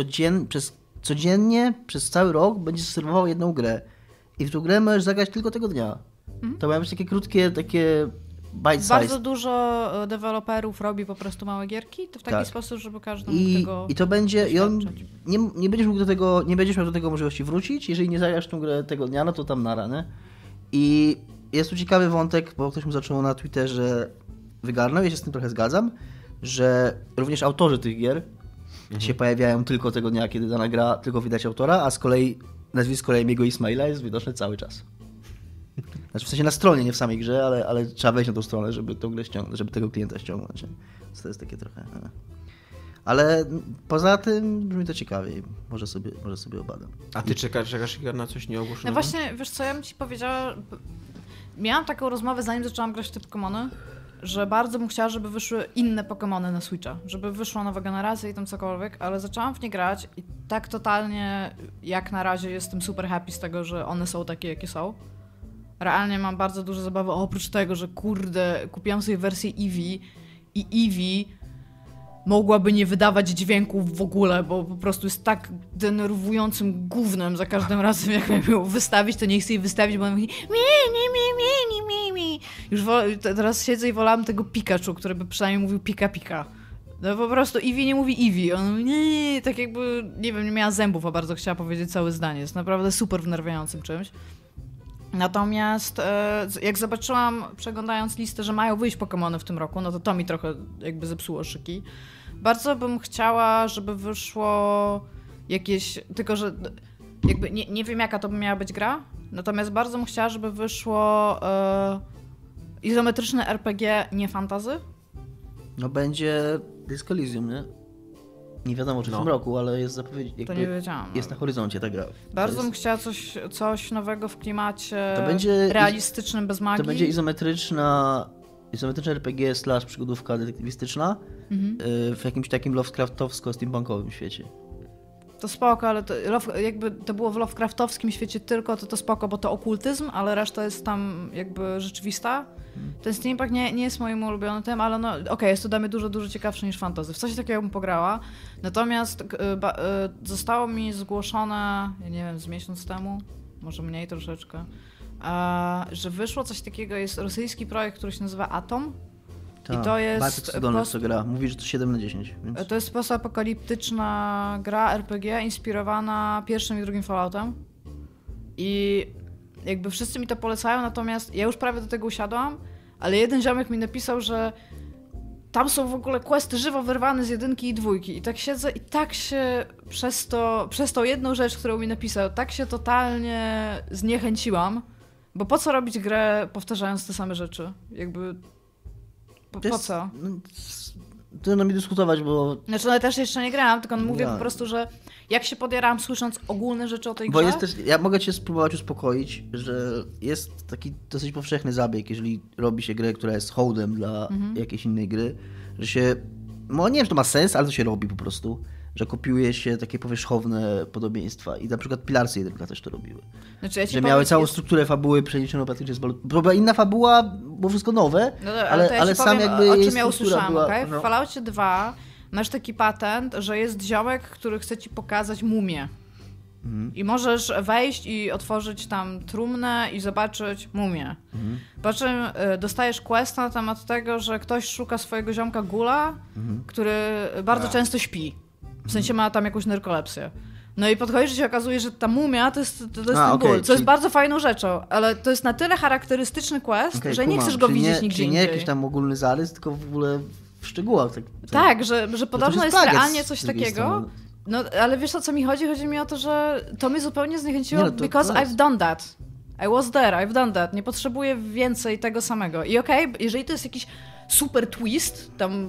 codziennie przez cały rok będzie serwował jedną grę. I w tą grę możesz zagrać tylko tego dnia. To mają być takie krótkie, takie bite size. Bardzo dużo deweloperów robi po prostu małe gierki, to w taki sposób, żeby każdy mógł tego I to będzie, i on nie będziesz mógł nie będziesz miał do tego możliwości wrócić, jeżeli nie zagrasz tą grę tego dnia, no to tam nara, nie? I jest tu ciekawy wątek, bo ktoś mu zaczął na Twitterze wygarnął, ja się z tym trochę zgadzam, że również autorzy tych gier się pojawiają tylko tego dnia, kiedy dana gra, tylko widać autora, a z kolei nazwisko Remiego Ismaila jest widoczne cały czas. Znaczy w sensie na stronie, nie w samej grze, ale trzeba wejść na tą stronę, żeby tą grę ściągnąć, żeby tego klienta ściągnąć. To jest takie trochę... Ale poza tym brzmi to ciekawiej. Może sobie obadam. A ty czekasz na coś nieogłoszonego? No właśnie, wiesz co, ja bym ci powiedziała... Miałam taką rozmowę, zanim zaczęłam grać w te Pokemony, że bardzo bym chciała, żeby wyszły inne Pokemony na Switcha. Żeby wyszła nowa generacja i tam cokolwiek, ale zaczęłam w nie grać i tak totalnie jak na razie jestem super happy z tego, że one są takie, jakie są. Realnie mam bardzo duże zabawy, oprócz tego, że kurde, kupiłam sobie wersję Eevee i Eevee mogłaby nie wydawać dźwięków w ogóle, bo po prostu jest tak denerwującym gównem za każdym razem, jak miałem ją wystawić, to nie chcę jej wystawić, bo on mówi mi. Już teraz siedzę i wolałam tego Pikachu, który by przynajmniej mówił pika. No po prostu Eevee nie mówi Eevee, on mówi nie, tak jakby, nie wiem, nie miała zębów, a bardzo chciała powiedzieć całe zdanie. Jest naprawdę super wnerwiającym czymś. Natomiast jak zobaczyłam, przeglądając listę, że mają wyjść Pokemony w tym roku, no to mi trochę jakby zepsuło szyki. Bardzo bym chciała, żeby wyszło jakieś, tylko że jakby nie wiem jaka to by miała być gra, natomiast bardzo bym chciała, żeby wyszło izometryczne RPG, nie fantasy. No będzie Disco Elysium, nie? Nie wiadomo czy w tym roku, ale jest zapowiedź. To nie wiedziałam. Jest na horyzoncie ta gra. Bardzo bym chciała coś nowego w klimacie realistycznym, bez magii. To będzie izometryczna RPG / przygodówka detektywistyczna w jakimś takim Lovecraftowsko-steampunkowym świecie. To spoko, ale jakby to było w Lovecraftowskim świecie tylko, to spoko, bo to okultyzm, ale reszta jest tam jakby rzeczywista. Ten steampunk nie jest moim ulubionym tym, ale no okej, jest to dla mnie dużo ciekawsze niż fantasy. W coś takiego bym pograła. Natomiast zostało mi zgłoszone, ja nie wiem, z miesiąc temu, może mniej troszeczkę, że wyszło coś takiego, jest rosyjski projekt, który się nazywa Atom. I to jest... Bartek Cudolny co gra. Mówi, że to 7/10. Więc... To jest postapokaliptyczna gra RPG inspirowana pierwszym i drugim Falloutem. I jakby wszyscy mi to polecają, natomiast ja już prawie do tego usiadłam, ale jeden ziomek mi napisał, że tam są w ogóle questy żywo wyrwane z 1 i 2. I tak siedzę i tak się przez tą jedną rzecz, którą mi napisał, tak się totalnie zniechęciłam, bo po co robić grę powtarzając te same rzeczy? Jakby... Po co? Trudno mi dyskutować, bo... Znaczy, ale też jeszcze nie grałam, tylko mówię po prostu, że jak się podjarałam słysząc ogólne rzeczy o tej grze... Bo jest też, ja mogę cię spróbować uspokoić, że jest taki dosyć powszechny zabieg, jeżeli robi się grę, która jest hołdem dla jakiejś innej gry, że się... No nie wiem, czy to ma sens, ale to się robi po prostu, że kopiuje się takie powierzchowne podobieństwa. I na przykład Pilarsy 1 też to robiły. Znaczy, ja że miały całą strukturę fabuły przeniesioną praktycznie z balu. Była inna fabuła, było wszystko nowe, ale sam jakby o jej czym ja usłyszałam, była... okay? W Falloutie 2 masz taki patent, że jest ziomek, który chce ci pokazać mumię. I możesz wejść i otworzyć tam trumnę i zobaczyć mumię. Po czym dostajesz quest na temat tego, że ktoś szuka swojego ziomka Gula, który bardzo często śpi. W sensie ma tam jakąś narkolepsję. No i podchodzisz i się okazuje, że ta mumia to jest ten ból, co jest bardzo fajną rzeczą, ale to jest na tyle charakterystyczny quest, że nie chcesz go widzieć nigdzie indziej. Nie jakiś tam ogólny zarys, tylko w ogóle w szczegółach. Tak, że podobno jest realnie coś takiego. No, ale wiesz o co mi chodzi? Chodzi mi o to, że to mnie zupełnie zniechęciło, because I've done that. I was there, I've done that. Nie potrzebuję więcej tego samego. I okej, jeżeli to jest jakiś super twist, tam...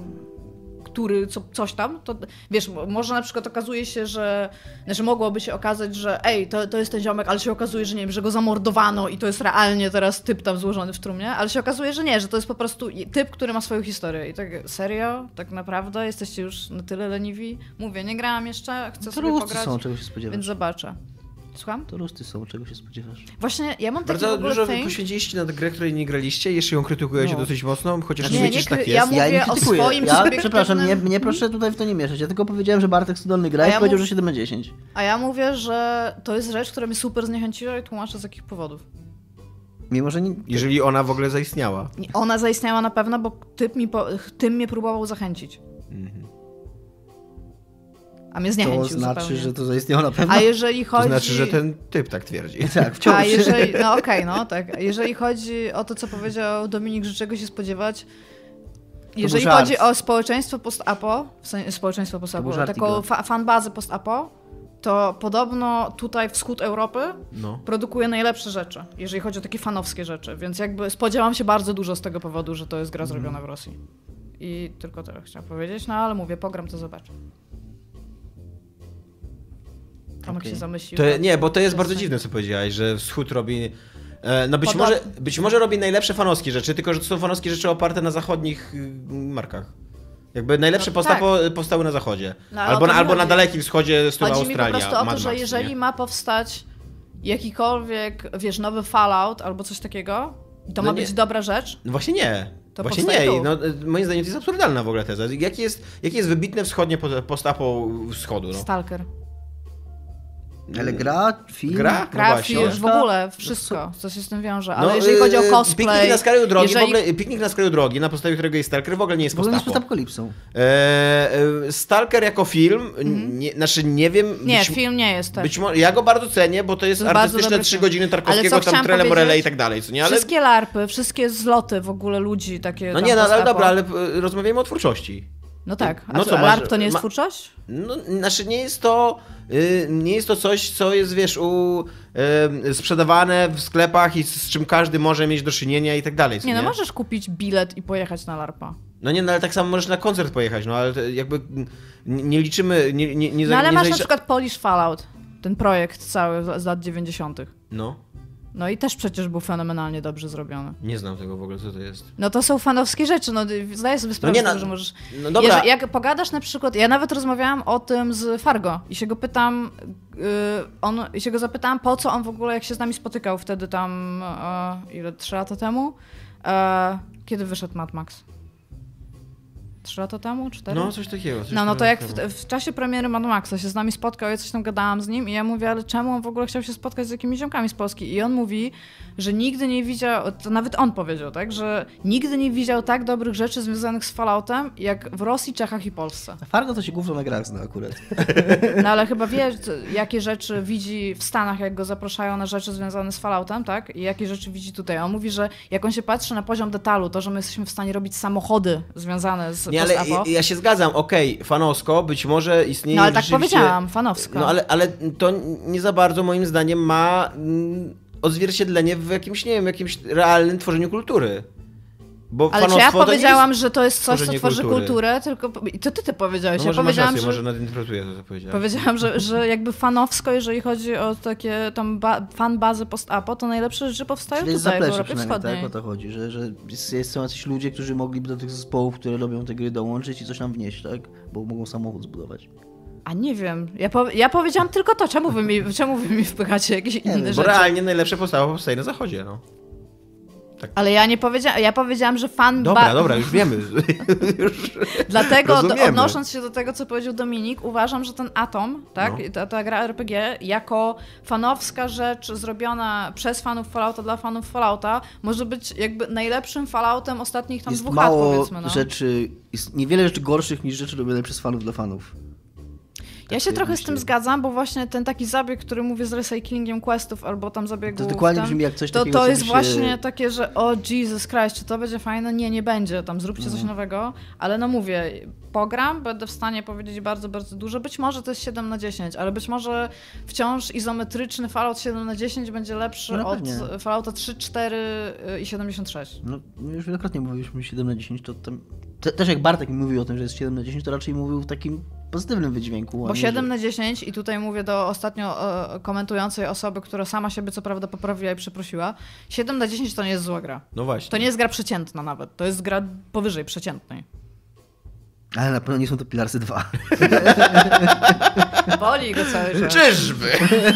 coś tam, to wiesz, może na przykład okazuje się, że znaczy mogłoby się okazać, że to jest ten ziomek, ale się okazuje, że nie wiem, że go zamordowano i to jest realnie teraz typ tam złożony w trumnie, ale się okazuje, że nie, że to jest po prostu typ, który ma swoją historię i tak serio? Tak naprawdę? Jesteście już na tyle leniwi? Mówię, nie grałam jeszcze, chcę sobie pograć, są, czego się spodziewasz. Więc zobaczę. Słucham? To rusty są, czego się spodziewasz? Właśnie, ja mam taki bardzo dużo poświęciliście na grę, której nie graliście, jeszcze ją krytykujecie dosyć mocno, chociaż nie wiecie, że tak jest. Ja mówię o swoim przepraszam, mnie proszę tutaj w to nie mieszać. Ja tylko powiedziałem, że Bartek Cudolny gra i powiedział, że 7/10. A ja mówię, że to jest rzecz, która mnie super zniechęciła i tłumaczę z jakich powodów. Mimo, że nie... Jeżeli ona w ogóle zaistniała. Ona zaistniała na pewno, bo tym mnie próbował zachęcić. A mnie zniechęcił To znaczy, zupełnie. że to zaistniało na pewno? A jeżeli chodzi... To znaczy, że ten typ tak twierdzi. Tak, wciąż. A jeżeli... No okej, tak. A jeżeli chodzi o to, co powiedział Dominik, że czego się spodziewać... Jeżeli chodzi o społeczeństwo post-apo, taką fanbazę post-apo, to podobno tutaj wschód Europy produkuje najlepsze rzeczy, jeżeli chodzi o takie fanowskie rzeczy. Więc jakby spodziewam się bardzo dużo z tego powodu, że to jest gra zrobiona w Rosji. I tylko tyle chciałam powiedzieć, no ale mówię, pogram, to zobaczę. Tomek się zamyślił. Nie, bo to jest bardzo dziwne, co powiedziałaś, że wschód robi... No być może robi najlepsze fanowskie rzeczy, tylko że to są fanowskie rzeczy oparte na zachodnich markach. Jakby najlepsze powstały na zachodzie. No, albo na dalekim wschodzie, z tyłu Australia. Chodzi mi po prostu o to, że jeżeli ma powstać jakikolwiek, wiesz, nowy Fallout albo coś takiego, to ma być dobra rzecz. No właśnie nie. To właśnie nie. No, moim zdaniem to jest absurdalna w ogóle teza. Jakie jest wybitne wschodnie post-apo wschodu? No? Stalker. Ale gra, film? Gra, film, w ogóle wszystko, co się z tym wiąże. Ale jeżeli chodzi o cosplay... Piknik na skraju drogi, w ogóle, piknik na skraju drogi, na podstawie którego jest Stalker, w ogóle nie jest post-apo. W ogóle nie jest post-apokalipsą. Stalker jako film, nie wiem... Nie, film nie jest też. Ja go bardzo cenię, bo to jest artystyczne 3 godziny Tarkowskiego, tam Trele Morele i tak dalej, co nie? Ale... Wszystkie larpy, wszystkie zloty w ogóle ludzi takie... No nie, ale dobra, ale rozmawiamy o twórczości. No tak, a LARP to nie jest twórczość? No, znaczy nie jest to coś, co jest, wiesz, sprzedawane w sklepach i z czym każdy może mieć do czynienia i tak dalej. Nie, no możesz kupić bilet i pojechać na LARPa. No nie, no ale tak samo możesz na koncert pojechać, no ale jakby nie liczymy... No ale masz na przykład Polish Fallout, ten projekt cały z lat 90. No. No i też przecież był fenomenalnie dobrze zrobiony. Nie znam tego w ogóle, co to jest. No to są fanowskie rzeczy, no zdaję sobie sprawę z tego, że możesz... No dobra. Jak pogadasz na przykład, ja nawet rozmawiałam o tym z Fargo i się go pytam, i się go zapytałam, po co on w ogóle, jak się z nami spotykał wtedy tam, 3 lata temu? Kiedy wyszedł Mad Max? 3 lata temu? 4? No, coś takiego. No to jak w czasie premiery Mad Maxa się z nami spotkał, ja coś tam gadałam z nim i ja mówię, ale czemu on w ogóle chciał się spotkać z jakimiś ziomkami z Polski? I on mówi, że nigdy nie widział, to nawet on powiedział, tak, że nigdy nie widział tak dobrych rzeczy związanych z Falloutem, jak w Rosji, Czechach i Polsce. Fargo to się głównie na grach zna akurat. No ale chyba wie, jakie rzeczy widzi w Stanach, jak go zapraszają na rzeczy związane z Falloutem, tak? I jakie rzeczy widzi tutaj. On mówi, że jak on się patrzy na poziom detalu, to, że my jesteśmy w stanie robić samochody związane z Nie, ale ja się zgadzam, okej, fanowsko, być może istnieje... No ale tak powiedziałam, fanowsko. No ale to nie za bardzo moim zdaniem ma odzwierciedlenie w jakimś, nie wiem, jakimś realnym tworzeniu kultury. Bo ale czy ja powiedziałam, że to jest coś, co tworzy kulturę, tylko... I to ty powiedziałeś. No może ja powiedziałam, rację, że... może nadinterpretuję to, co powiedziałeś. Powiedziałam, że jakby fanowsko, jeżeli chodzi o takie tam fan-bazę post-apo, to najlepsze rzeczy powstają czyli tutaj, w zaplecze Europie Wschodniej. Tak, o to chodzi, że są jacyś ludzie, którzy mogliby do tych zespołów, które robią te gry, dołączyć i coś tam wnieść, tak? Bo mogą samochód zbudować. A nie wiem. Ja powiedziałam tylko to. Czemu wy mi wpychacie jakieś inne rzeczy? Bo realnie najlepsze postawa powstaje na zachodzie, no. Tak. Ale ja nie powiedziałam, ja powiedziałam, że fan... Dobra, już wiemy. Dlatego odnosząc się do tego, co powiedział Dominik, uważam, że ten Atom, tak, ta gra RPG, jako fanowska rzecz zrobiona przez fanów Fallouta dla fanów Fallouta, może być jakby najlepszym Falloutem ostatnich tam 2 lat, powiedzmy. No. Jest niewiele rzeczy gorszych niż rzeczy robione przez fanów dla fanów. Ja się trochę z tym zgadzam, bo właśnie ten taki zabieg, który mówię z recyklingiem questów albo tam zabiegów... To dokładnie brzmi jak coś takiego, to jest właśnie takie, że o Jesus Christ, czy to będzie fajne? Nie będzie, tam zróbcie coś nowego, ale no mówię, pogram, będę w stanie powiedzieć bardzo, bardzo dużo, być może to jest 7/10, ale być może wciąż izometryczny Fallout 7/10 będzie lepszy od Fallouta 3, 4 i 76. No już wielokrotnie mówiliśmy 7/10, to tam... Też jak Bartek mi mówił o tym, że jest 7/10, to raczej mówił w takim pozytywnym wydźwięku. Bo 7/10 i tutaj mówię do ostatnio komentującej osoby, która sama siebie co prawda poprawiła i przeprosiła, 7/10 to nie jest zła gra. No właśnie. To nie jest gra przeciętna nawet, to jest gra powyżej przeciętnej. Ale na pewno nie są to Pilarsy 2. Boli go cały czas. Czyżby?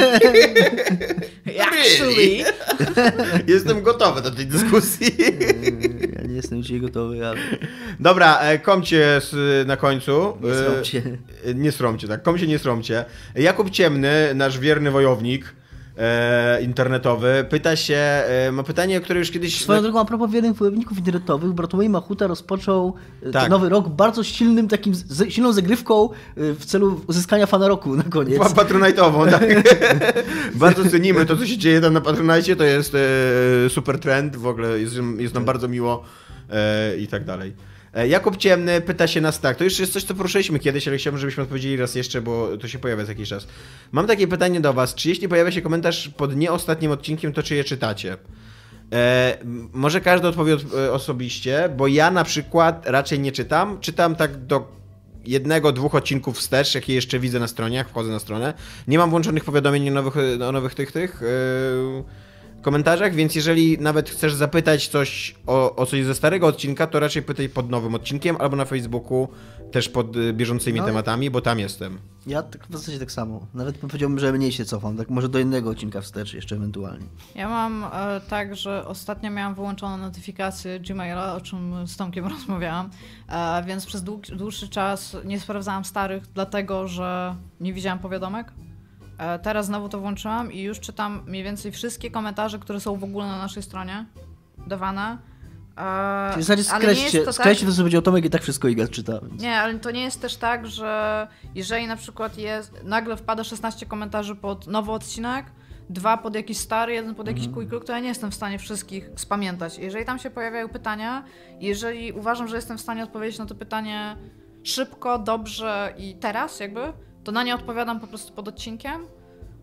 Actually. Jestem gotowy do tej dyskusji. Ja nie jestem dzisiaj gotowy, ale... Dobra, komcie na końcu. Nie sromcie. Nie sromcie, tak. Komcie, nie sromcie. Jakub Ciemny, nasz wierny wojownik internetowy, pyta się, ma pytanie, które już kiedyś... Swoją drogą, a propos wiernych wojowników internetowych, Bartłomiej Machuta rozpoczął ten nowy rok bardzo silnym takim, silną zagrywką w celu uzyskania fana roku na koniec. Patronite'ową, tak. Bardzo cenimy to, co się dzieje tam na Patronite, to jest super trend, w ogóle jest nam bardzo miło i tak dalej. Jakub Ciemny pyta się nas tak, to już jest coś, co poruszyliśmy kiedyś, ale chciałbym, żebyśmy odpowiedzieli raz jeszcze, bo to się pojawia za jakiś czas. Mam takie pytanie do was, czy jeśli pojawia się komentarz pod nieostatnim odcinkiem, to czy je czytacie? Może każdy odpowie osobiście, bo ja na przykład raczej nie czytam. Czytam tak do 1-2 odcinków wstecz, jakie jeszcze widzę na stronie, jak wchodzę na stronę. Nie mam włączonych powiadomień o nowych komentarzach, więc jeżeli nawet chcesz zapytać coś o coś ze starego odcinka, to raczej pytaj pod nowym odcinkiem albo na Facebooku też pod bieżącymi tematami, bo tam jestem. Ja w zasadzie tak samo. Nawet powiedziałbym, że mniej się cofam, tak może do innego odcinka wstecz jeszcze ewentualnie. Ja mam tak, że ostatnio miałam wyłączone notyfikacje Gmaila, o czym z Tomkiem rozmawiałam, więc przez dłuższy czas nie sprawdzałam starych, dlatego że nie widziałam powiadomek. Teraz znowu to włączyłam i już czytam mniej więcej wszystkie komentarze, które są w ogóle na naszej stronie dawane. W zasadzie skreślcie to, co powiedział Tomek i tak wszystko Iga czyta. Więc... Nie, ale to nie jest też tak, że jeżeli na przykład nagle wpada 16 komentarzy pod nowy odcinek, 2 pod jakiś stary, 1 pod jakiś quick look, to ja nie jestem w stanie wszystkich spamiętać. Jeżeli tam się pojawiają pytania, jeżeli uważam, że jestem w stanie odpowiedzieć na to pytanie szybko, dobrze i teraz jakby, to na nie odpowiadam po prostu pod odcinkiem,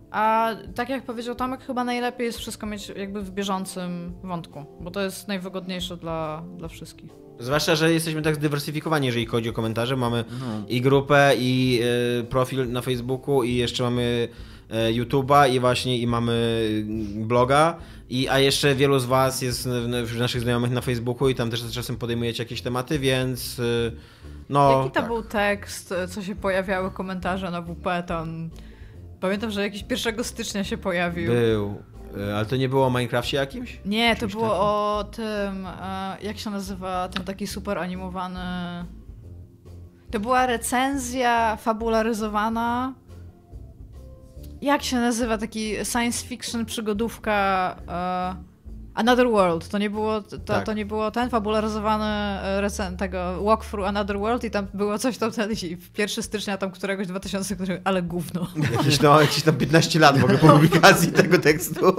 A tak jak powiedział Tomek, chyba najlepiej jest wszystko mieć jakby w bieżącym wątku, bo to jest najwygodniejsze dla wszystkich. Zwłaszcza, że jesteśmy tak zdywersyfikowani, jeżeli chodzi o komentarze. Mamy i grupę, i profil na Facebooku, i jeszcze mamy YouTube'a, i właśnie i mamy bloga. A jeszcze wielu z was jest w naszych znajomych na Facebooku i tam też czasem podejmujecie jakieś tematy, więc no... Jaki to był tekst, co się pojawiały komentarze na WP tam? Pamiętam, że jakiś 1 stycznia się pojawił. Był. Ale to nie było o Minecrafcie jakimś? Nie, to Czymś było takim? o tym, jak się nazywa ten taki super animowany... To była recenzja fabularyzowana. Jak się nazywa taki science fiction przygodówka Another World. To nie było, Tak. to nie było ten fabularyzowany tego walkthrough Another World i tam było coś tam wtedy w 1 stycznia tam któregoś 2000, ale gówno. Jakieś tam 15 lat w ogóle po publikacji tego tekstu.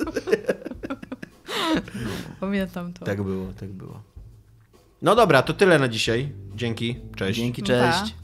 Pamiętam to. Tak było, tak było. No dobra, to tyle na dzisiaj. Dzięki, cześć. Dzięki, cześć. Pa.